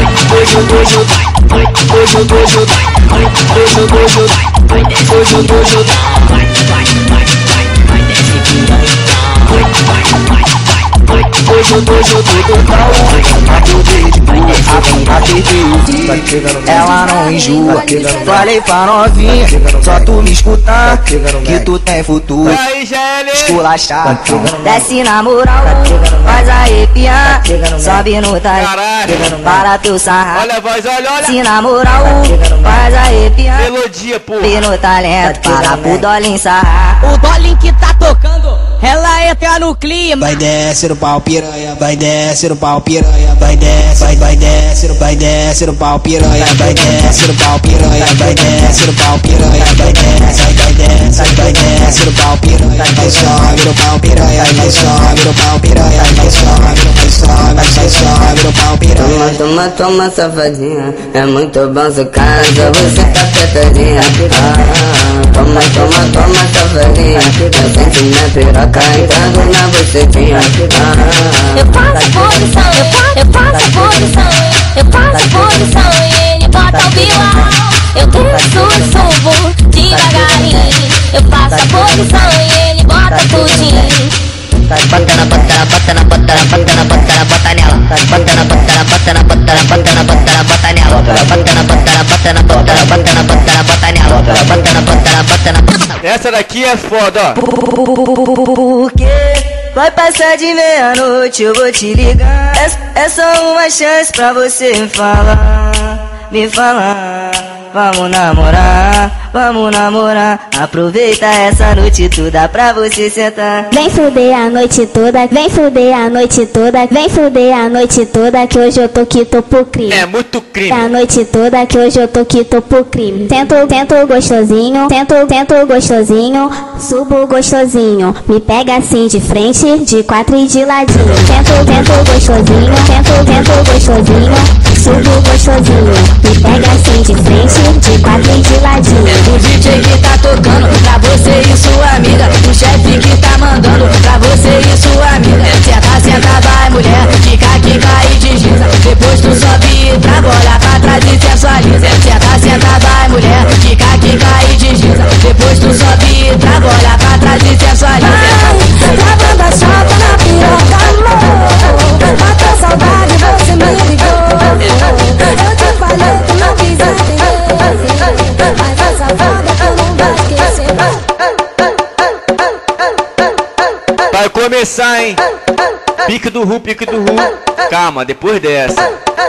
Ela não enjoa. Falei pra novinha, só tu me escutar, que tu tem futuro. Esculachar. Desce na moral, faz arrepiar, sobe no talento, para teu sarrar. Olha a voz, olha. Desce na moral, faz arrepiar, melodia, pô. sobe no talento, para pro Dolinho sarrar. O Dolinho que tá tocando, ela entra no clima. Vai descer o pau piranha, vai descer o pau piranha, vai descer, vai descer o pau piranha, vai descer o pau piranha, vai descer o pau piranha, vai descer o pau piranha, vai sobe o pau piranha, vai sobe o pau piranha, vai sobe o pau piranha. Toma safadinha, é muito bom seu caso, você tá apertadinha. Toma safadinha, eu sento minha piroca entrando na bucetinha. Eu faço posição, eu faço posição e ele bota o vilão. Eu subo devagarinho, eu faço a posição e ele bota tudinho. Bota nela, bota nela, bota nela. Essa daqui é foda, ó. Porque vai passar de meia-noite, eu vou te ligar. É só uma chance pra você me falar. Vamos namorar, aproveita essa noite toda pra você sentar. Vem fuder a noite toda, vem fuder a noite toda, vem fuder a noite toda, que hoje eu tô pro crime. É muito crime. A noite toda, que hoje eu tô pro crime. Tento gostosinho, tento gostosinho, subo gostosinho, me pega assim de frente, de quatro e de ladinho. Tento gostosinho, tento gostosinho, subo gostosinho, me pega assim de frente, de quatro e de ladinho. O DJ que tá tocando pra você e sua amiga, o chefe que tá mandando pra você e sua amiga. Senta, vai mulher, quica e desliza, depois tu sobe e trabalha pra trás e sensualiza. Senta, vai mulher, quica e desliza, depois tu sobe e trabalha pra trás e sensualiza. Lavando a chapa na piroca, amor, matou saudade, você me ligou. Eu te falei que não quis atender, mas vai safada que não vai esquecer. Vai começar, hein? Pique do Ru. Calma, depois dessa.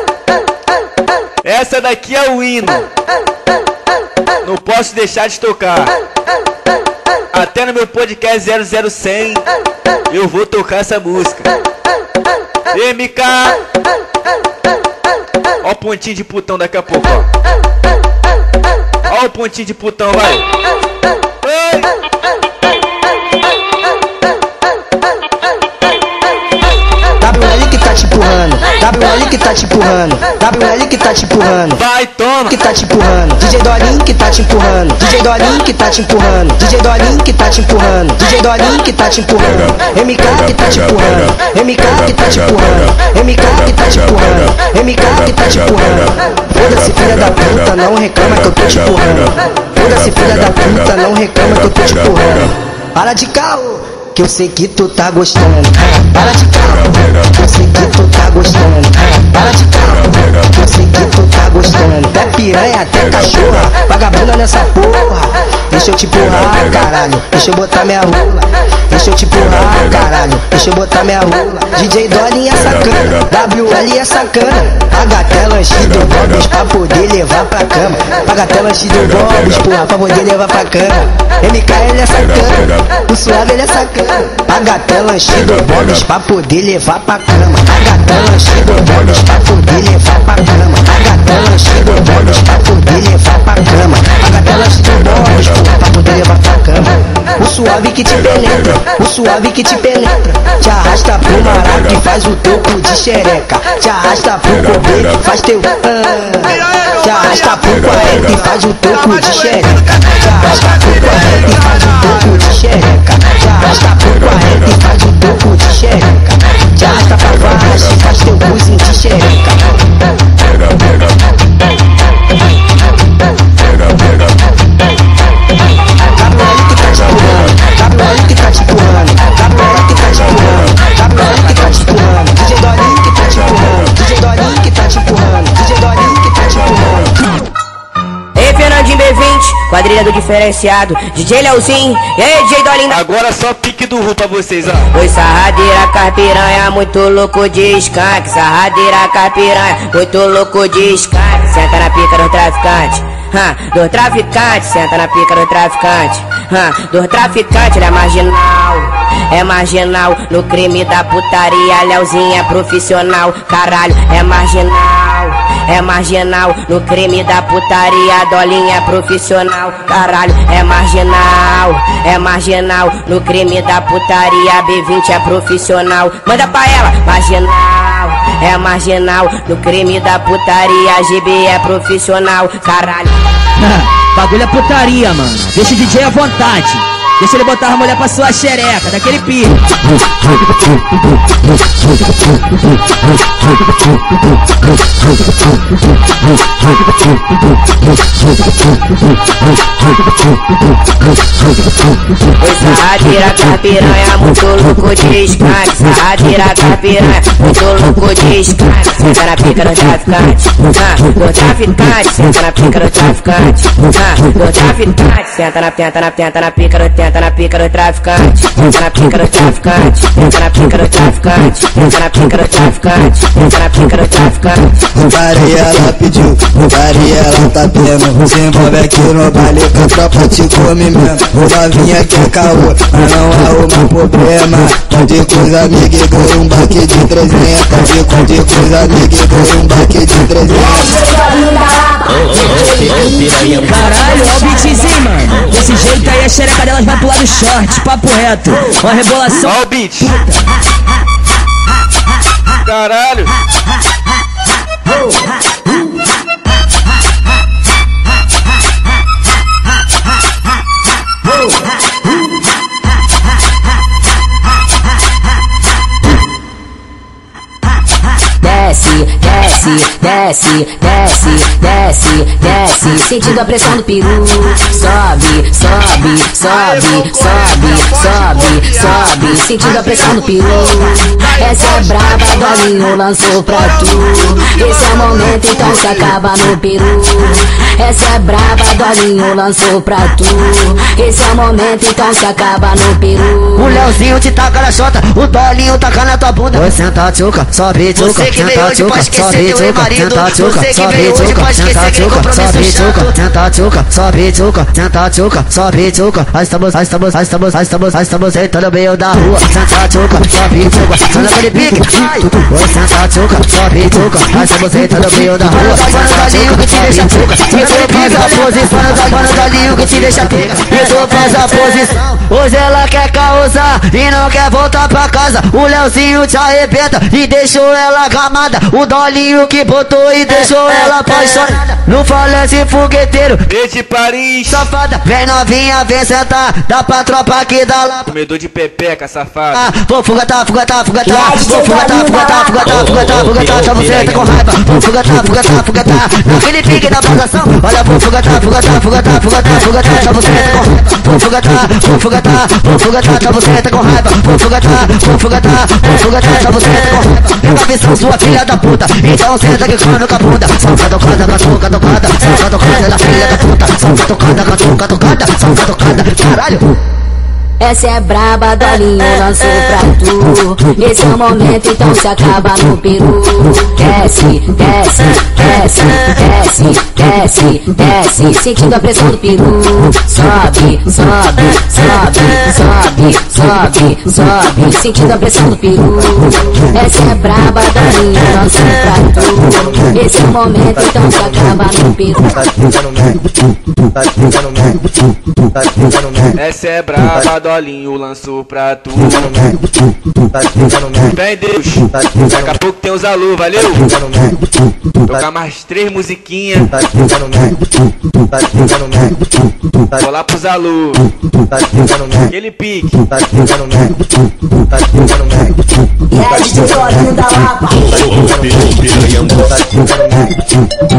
Essa daqui é o hino. Não posso deixar de tocar. Até no meu podcast 00100 eu vou tocar essa música. MK. Ó o pontinho de putão daqui a pouco, ó. Ó o pontinho de putão, vai. Ei. WL que tá te empurrando, WL que tá te empurrando, WL que tá te empurrando. Vai, toma. Que tá te empurrando, DJ Dolinho que tá te empurrando, DJ Dolinho que tá te empurrando, DJ Dolinho que tá te empurrando, DJ Dolinho que tá te empurrando, MK que tá te empurrando, MK que tá te empurrando, MK que tá te empurrando, MK que tá te empurrando. Foda-se filha da puta, não reclama que eu tô te empurrando. Foda-se filha da puta, não reclama que eu tô te empurrando. Para de caô, que eu sei que tu tá gostando. Para de caô, que eu sei que tu tá gostando. Para de caô, que eu sei que tu tá gostando. Até piranha, até cachorra, vagabunda nessa porra. Deixa eu te empurrar, caralho, deixa eu botar minha rola. Deixa eu te empurrar, caralho, deixa eu botar minha rola. DJ Dolinho é sacana, WL é sacana. Paga até lanche do Bob's pra poder levar pra cama. Paga até lanche do Bob's, porra, pra poder levar pra cama. MK ele é sacana, o suave ele é sacana. Paga até lanche do Bob's pra poder levar pra cama. Paga até lanche do Bob's pra poder levar pra cama. Paga até lanche do Bob's pra poder levar pra cama. Paga até lanche do Bob's, porra, pra poder levar pra cama. O suave que te penetra, o suave que te penetra. Te arrasta pro maraca e faz o teu cu de xereca. Te arrasta pro cober e faz teu te arrasta pro 40 e faz o teu cu de xereca. Te arrasta pro 40 e faz o teu cu de xereca. Te arrasta pro 40 e faz o teu cu de xereca. Te arrasta pra baixo e faz teu cuzinho de xereca. família do diferenciado. DJ Leozinho, e aí, DJ Dolinho. Agora só pique do Ru pra vocês, ó. Oi, sarradeira, carpiranha, muito louco de skunk. Sarradeira, carpiranha, muito louco de skunk. Senta na pica do traficante, do traficante. Senta na pica do traficante, do traficante. Ele é marginal no crime da putaria. Leozinho é profissional, caralho, é marginal no crime da putaria. Dolinha é profissional, caralho, é marginal no crime da putaria. B20 é profissional, manda pra ela. Marginal no crime da putaria. GB é profissional, caralho. Bagulho é putaria, mano. Deixa o DJ à vontade. Deixa ele botar a mulher pra sua xereca, daquele pico. Oi, sarradeira, carpiranha, muito louco de skunk. Sarradeira, carpiranha, muito louco de skunk. Senta na pica do traficante, do traficante. Senta na pica do traficante, do traficante. Senta na pica do tenta na pica do traficante, tenta na pica do traficante, tenta na pica do traficante, tenta na pica do traficante, tenta na pica do traficante. Putaria ela pediu, putaria ela tá tendo. Se envolve aqui no baile que a tropa te come mesmo. Novinha que é caô, mas não arruma problema. De coisa amiga e ganha um baque de 300. De coisa amiga e ganha um baque de 300. Caralho, ó o beatzinho, mano. Desse jeito aí a xereca delas vai pro lado short, papo reto. Uma rebolação. Ó o beat. Caralho. Desce, sentindo a pressão do peru. Sobe, sentindo a pressão do peru. Essa é braba, Dolinho lançou pra tu. Esse é o momento, então se acaba no peru. Essa é braba, Dolinho lançou pra tu. Esse é o momento, então se acaba no peru. O Leozinho te taca na chota, o Dolinho taca na tua bunda. Oi, senta tchuca, sobe tchuca. Você que veio hoje pra esquecer teu marido. Você que veio hoje pra esquecer aquele compromisso chato. Senta tchuca, sobe tchuca, senta tchuca, sobe tchuca. Nós estamos sentando no meio da rua. Senta tchuca, sobe tchuca, só naquele pique. Oi, senta tchuca, sobe tchuca. Nós estamos sentando no meio da rua. Dolinho que te deixa tchuca. E tu faz a posição, Dolinho que te deixa tchuca. E tu faz a posição. Hoje ela quer causar e não quer voltar pra casa. O Leozinho te arrebenta e deixou ela gamada. O Dolinho que botou e deixou ela apaixonada. Não falece fogueteiro, de Paris, safada. Vem novinha, vem sentar, dá pra tropa aqui da lá. Comedor de pepeca, safada. Vou fugatar. Vou fugatar, só você tá com raiva. Vou fugatar, naquele pique da posição. Olha, vou fugatar, só você tá com raiva. Vou fugatar, só você tá com raiva. Vou fugatar, só você tá com raiva. Pega a visão, sua filha da puta. Então senta que come com a bunda. Só catucada, da filha da puta. Só catucada, caralho. Essa é braba, Dolinho lançou pra tu. Esse é o momento, então se acaba no peru. Desce, sentindo a pressão do peru. Sobe, sentindo a pressão do peru. Essa é braba, Dolinho lançou pra tu. Esse é o momento, então se acaba no peru. Essa é braba, Dolinho lançou pra tu. Fé em Deus. Daqui a pouco tem os alô, valeu? Tocar mais 3 musiquinhas. Vou lá pros alô. Aquele pique. E aí, DJ Dolinho da Lapa.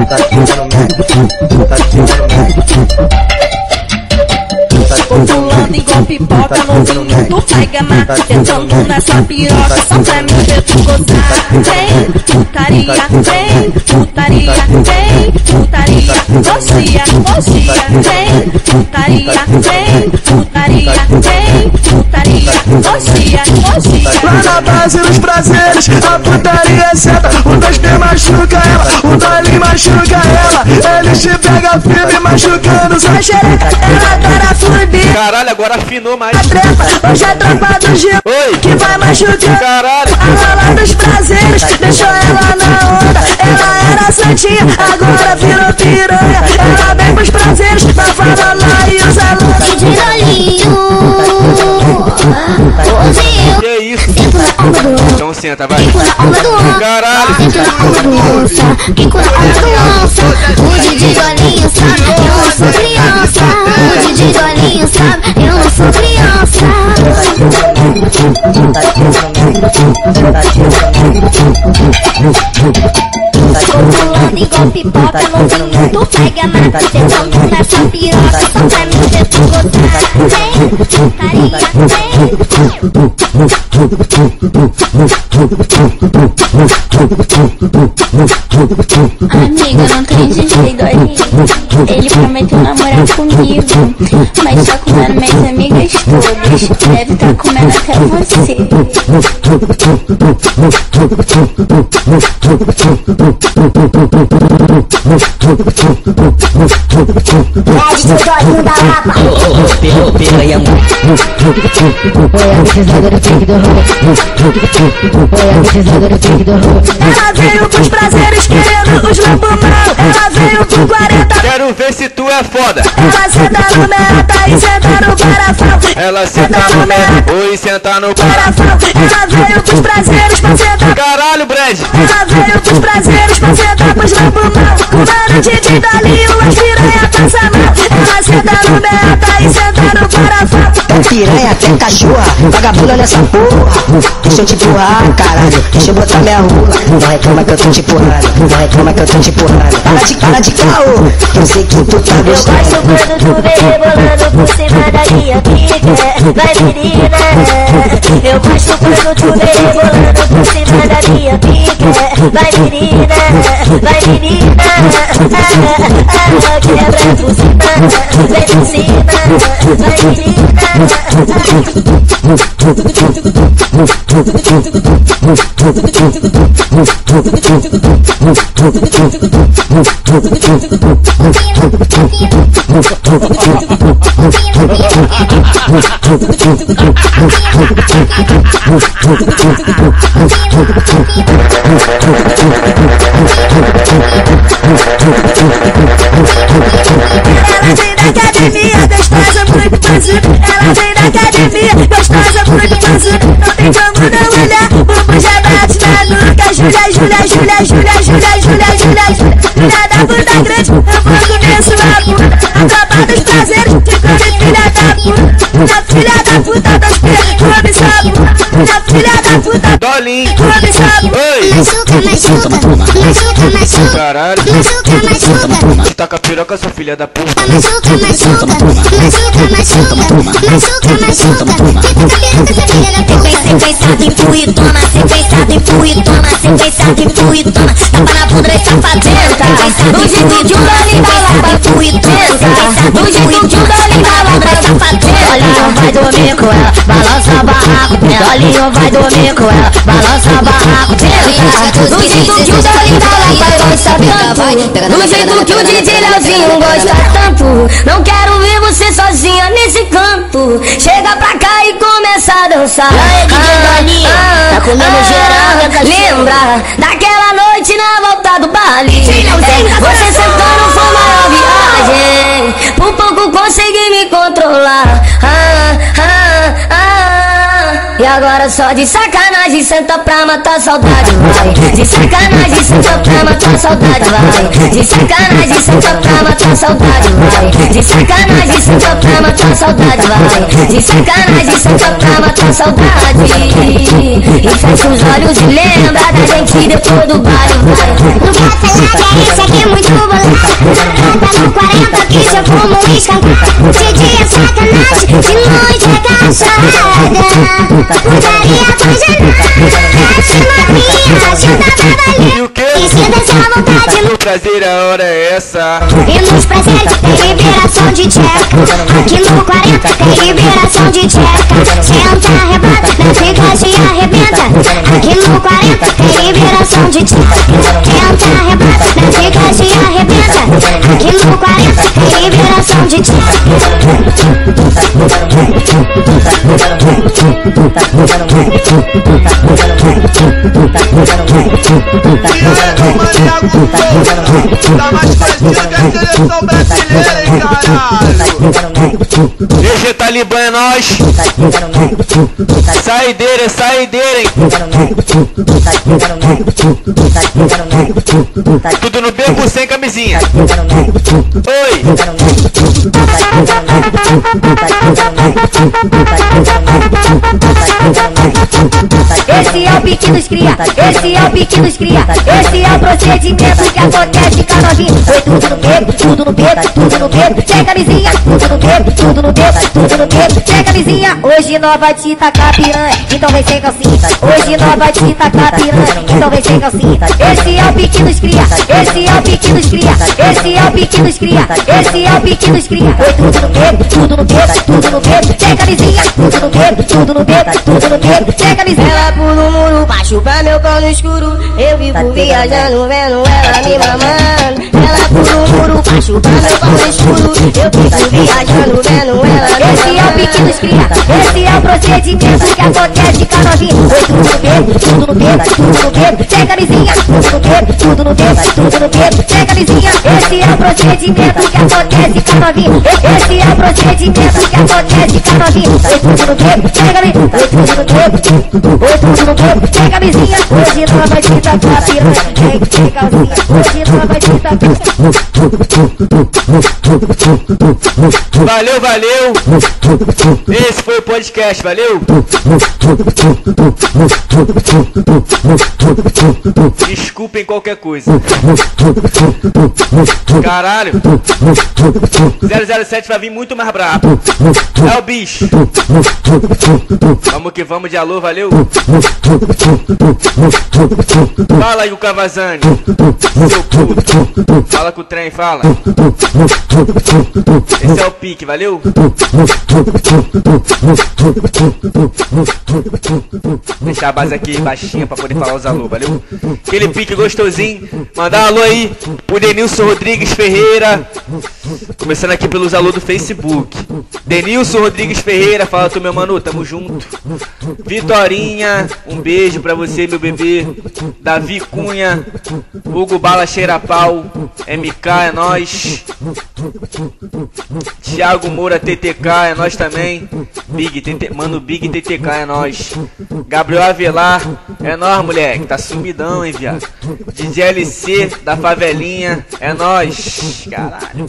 Tô pulando igual pipoca, novinho, tu vai gamar. Sentando nessa piroca, só pra mim ver tu gozar. Vem, putaria, vem, putaria, vem, putaria, coxinha, coxinha. Vem, putaria, vem, putaria, vem, putaria, coxinha, coxinha. Lá na base dos prazeres, a putaria é certa. O 2P machuca ela, o Dolin machuca ela. Eles te pegam firme, machucando sua xereca. Ela adora fluir. Caralho, agora afinou mais. Hoje é tropa do Gil que vai machucar. Caralho. A rola dos prazeres deixou ela na onda. Ela era santinha, agora virou piranha. Ela vem pros prazeres, pra falar lá e usa lança. De Dolinho. Que isso? Então senta, vai. Caralho. Sento na onda do onça, pico na onda do onça. O DJ Dolinho sabe, eu não sou criança. O DJ Dolinho sabe, eu não sou criança. Pulando igual pipoca, novinho, tu pega na. Sentando nessa piroca, só pra mim ver tu gozar. Vem, putaria, Amiga, não tem DJ Dolinho. Ele prometeu namorar comigo, mas tá comendo minhas amigas todas. Deve tá comendo até você. Ela veio pros prazeres querendo os lambumão. Ela veio com 40. Quero ver se tu é foda. Ela senta no meta e senta no parafal. Ela senta no meta, oi, senta no parafal. Ela veio pros prazeres pra sentar. Caralho, Brad. Ela veio pros prazeres pra sentar pros lambumão. O mano DJ Dolinho, as piranha passa mal. Ela senta no meta e senta no parafal. Piranha até cachorra, vagabunda nessa porra. Deixa eu te empurrar, caralho, deixa eu botar minha rua. Não reclama que eu tô te empurrando, não reclama que eu tô te empurrando. Para de caô, eu sei que tu tá gostando. Eu gosto quando tu vem rebolando por cima da minha pica. Vai menina, eu gosto quando tu vem rebolando por cima da minha pica. Vai menina, vai menina. Quebra por cima, vem por cima. Vai menina. Ela vem da academia, gostosa, muito fácil. Ela vem da academia, gostosa, muito fácil. Não tem como não olhar, o bumbum já bate na nuca. Júlia, Júlia, Júlia, Júlia, Júlia, Júlia, Júlia, Júlia. Filha da puta grande, eu vou comer sua puta. A tropa dos prazeres, te come filha da puta. Minha filha da puta das pias, come sua puta. Minha filha da puta, Dolinho, come sua puta. Machuca, machuca, machuca, machuca. Caralho. Machuca, machuca. Tá com a piroca, sua filha da puta. Machuca, machuca, machuca, machuca, machuca. Sequenciado em pu e toma, sequenciado em pu e toma, sequenciado em pu e toma. Tapa na bunda e safadenta. Do jeito que o Dolinho vai lá pra pu e toma. Do jeito que o Dolinho vai lá pra safadenta. Dolinho vai dormir com ela, balança barraco. Dolinho vai dormir com ela, balança barraco. Do jeito que o Dolinho vai gosta tanto. Do jeito que o DJ Leozinho gosta tanto. Não quero ver você sozinha nesse canto. Chega pra cá e começa a dançar. Tá comendo geral, lembra daquela noite na volta do baile? Você sentando foi maior viagem. Por pouco consegui me controlar. E agora só de sacanagem senta pra matar a saudade, vai. De sacanagem senta pra matar a saudade, vai. De sacanagem senta pra matar a saudade, vai. De sacanagem senta pra matar a saudade, vai. De sacanagem senta pra matar a saudade. E fecha os olhos e lembra da gente depois do baile, vai. Não quer falar que esse aqui é muito bolado. Tá no 40 que já fumo um escambau. De dia é sacanagem, de noite Putaria E o quê? E sinta-se à vontade. No prazer a hora é essa. E nos prazeres tem liberação de tcheca. Aqui no 40 tem liberação de tcheca. Senta, rebota, não fica se arrebenta. Aqui no 40 tem liberação de tcheca. Senta, rebota, não fica se arrebenta. Aqui no 40 tem liberação de tcheca. Tá mais fácil que a seleção brasileira, hein, caralho. GG Talibã é nóis. Saideira, saideira, hein. Tudo no beco sem camisinha. Oi. Esse é o pique dos cria, esse é o pique dos cria, esse é o procedimento que acontece com a novinha. Foi tudo no beco, tudo no beco, tudo no beco, sem camisinha, tudo no beco, tudo no beco, tudo no beco, sem camisinha. Hoje nós vai te tacar piranha, então vem sem calcinha. Hoje nós vai te tacar piranha, então vem sem calcinha. Esse é o pique dos cria, esse é o pique dos cria, esse é o pique dos cria, esse é o pique dos cria. Foi tudo no beco, tudo no beco, tudo no beco, sem camisinha, tudo no beco, tudo no beco, tudo no beco, sem camisinha. Ela pula o muro pra chupar meu pau no escuro. Eu vivo viajando, vendo ela me mamando. Ela pula o muro pra chupar meu pau no escuro. Eu vivo viajando, vendo ela me mamando. Esse é o pique dos cria, esse é o procedimento que acontece com a novinha. Foi tudo no beco, tudo no beco, tudo no beco, sem camisinha, tudo no beco, tudo no beco, tudo no beco, sem camisinha. Esse é o procedimento que acontece com a novinha. Esse é o procedimento que acontece com a novinha. Foi tudo no beco, sem camisinha, foi tudo no beco, foi tudo no beco, sem camisinha. Hoje nós vai te tacar piranha, sem calcinha. Hoje nós vai te tacar. Valeu, valeu. Esse foi o podcast, valeu. Desculpem qualquer coisa. Caralho. 007 vai vir muito mais brabo. É o bicho. Vamos que vamos de alô, valeu. Fala aí o Cavazani, seu puto. Fala com o trem, fala. Esse é o pique, valeu. Deixar a base aqui baixinha pra poder falar os alô, valeu. Aquele pique gostosinho. Mandar um alô aí pro Denilson Rodrigues Ferreira. Começando aqui pelos alô do Facebook. Denilson Rodrigues Ferreira, fala tu meu mano, tamo junto. Vitorinha, um beijo pra você meu bebê. Davi Cunha, Hugo Bala Cheirapau, MK é nóis. Thiago Moura TTK é nóis também. Mano Big TTK é nóis. Gabriel Avelar é nóis, moleque, tá sumidão, hein, viado. DJ LC da Favelinha é nóis. Caralho.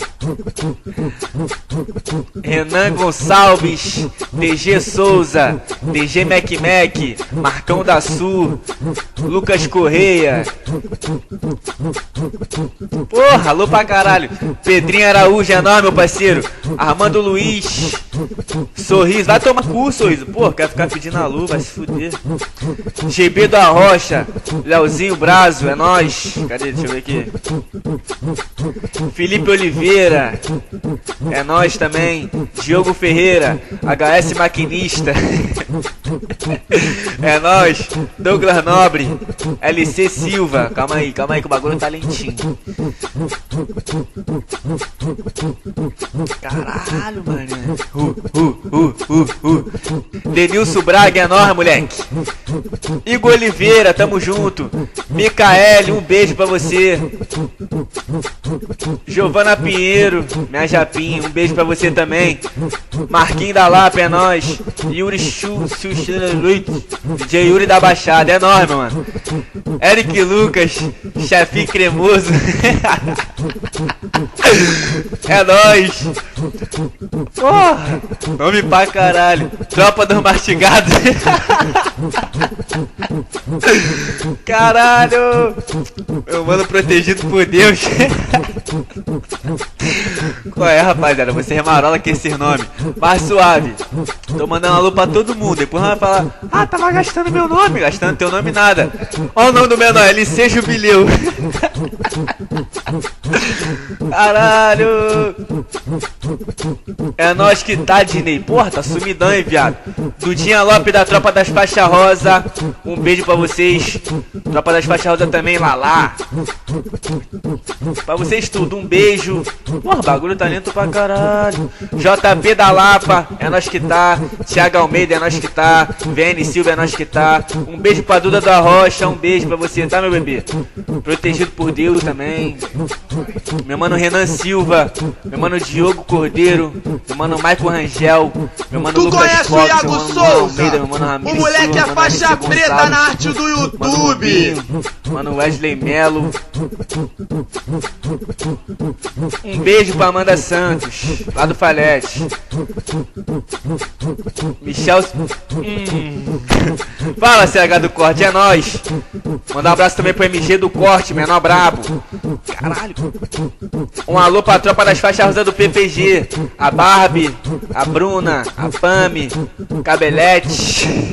Renan Gonçalves, DG Souza, DG Mac, Marcão da Sul, Lucas Correia. Porra, alô pra caralho. Pedrinho Araújo é nóis, meu parceiro. Armando Luiz, Sorriso, vai tomar cu, Sorriso. Porra, quer ficar pedindo alô, vai se fuder. GB da Rocha, Leozinho Brazo, é nóis. Cadê? Deixa eu ver aqui. Felipe Oliveira, é nóis também. Diogo Ferreira, HS Maquinista, é nóis. Douglas Nobre, LC Silva. Calma aí que o bagulho tá lentinho. Caralho, mano. Denilson Braga, é nóis, moleque. Igor Oliveira, tamo junto. Micaele, um beijo pra você. Giovana Pinheiro, minha japinha, um beijo pra você também. Marquinhos da Lapa, é nóis. Yuri DJ Yuri da Baixada, é nóis, meu mano. Eric Lucas, chefinho cremoso. É nóis. Porra. Nome pra caralho. Tropa dos mastigados. Caralho. Meu mano protegido por Deus. Qual é, rapaziada? Você marola com esse nome. Mais suave. Tô mandando alô pra todo mundo. Depois vai falar: ah, tava gastando meu nome. Gastando teu nome nada. Olha o nome do menor, LC Jubileu. Caralho. É nós que tá, Dinei. Porra, tá sumidão, hein, viado. Dudinha Lopes da Tropa das Faixa Rosa. Um beijo pra vocês. Tropa das Faixa Rosa também, Lalá. Pra vocês tudo, um beijo. Porra, bagulho tá lento pra caralho. JP da Lapa, é nós que tá. Thiago Almeida, é nós que tá. VN Silva, é nós que tá. Um beijo pra Duda da Rocha. Um beijo pra você, tá, meu bebê? Protegido por Deus também. Meu mano Renan Silva. Meu mano Diogo Cordeiro. Meu mano Michael Rangel. Meu mano Tu Lucas conhece Fox, o Iago meu mano Souza? Almeida, meu mano Ramiro O moleque Silva, é mano faixa MC preta Gonçalves, na arte do mano YouTube. Rubinho, mano Wesley Melo. Um beijo pra Amanda Santos, lá do Falete. Michel. Fala, CH do Corte, é nóis. Mandar um abraço também pro MG do Corte, menor brabo. Caralho. Um alô pra tropa das faixas rosa do PPG. A Barbie, a Bruna, a Pami, Cabelete.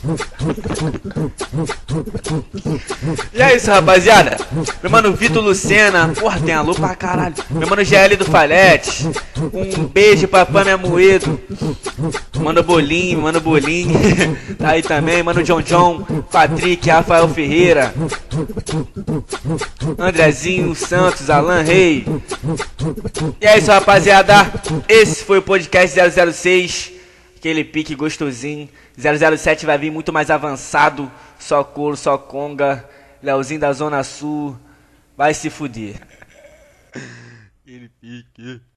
E é isso, rapaziada. Meu mano Vitor Lucena. Porra, tem alô pra caralho. Meu mano GL do Falete. Um beijo pra Pami Amoedo. Mano Bolinho, mano Bolinho. Tá aí também, mano John, Patrick, Rafael Ferreira, Andrezinho Santos, Alan Rei. E é isso, rapaziada. Esse foi o podcast 006. Aquele pique gostosinho. 007 vai vir muito mais avançado. Só couro, só conga. Leozinho da Zona Sul. Vai se fuder. Aquele pique.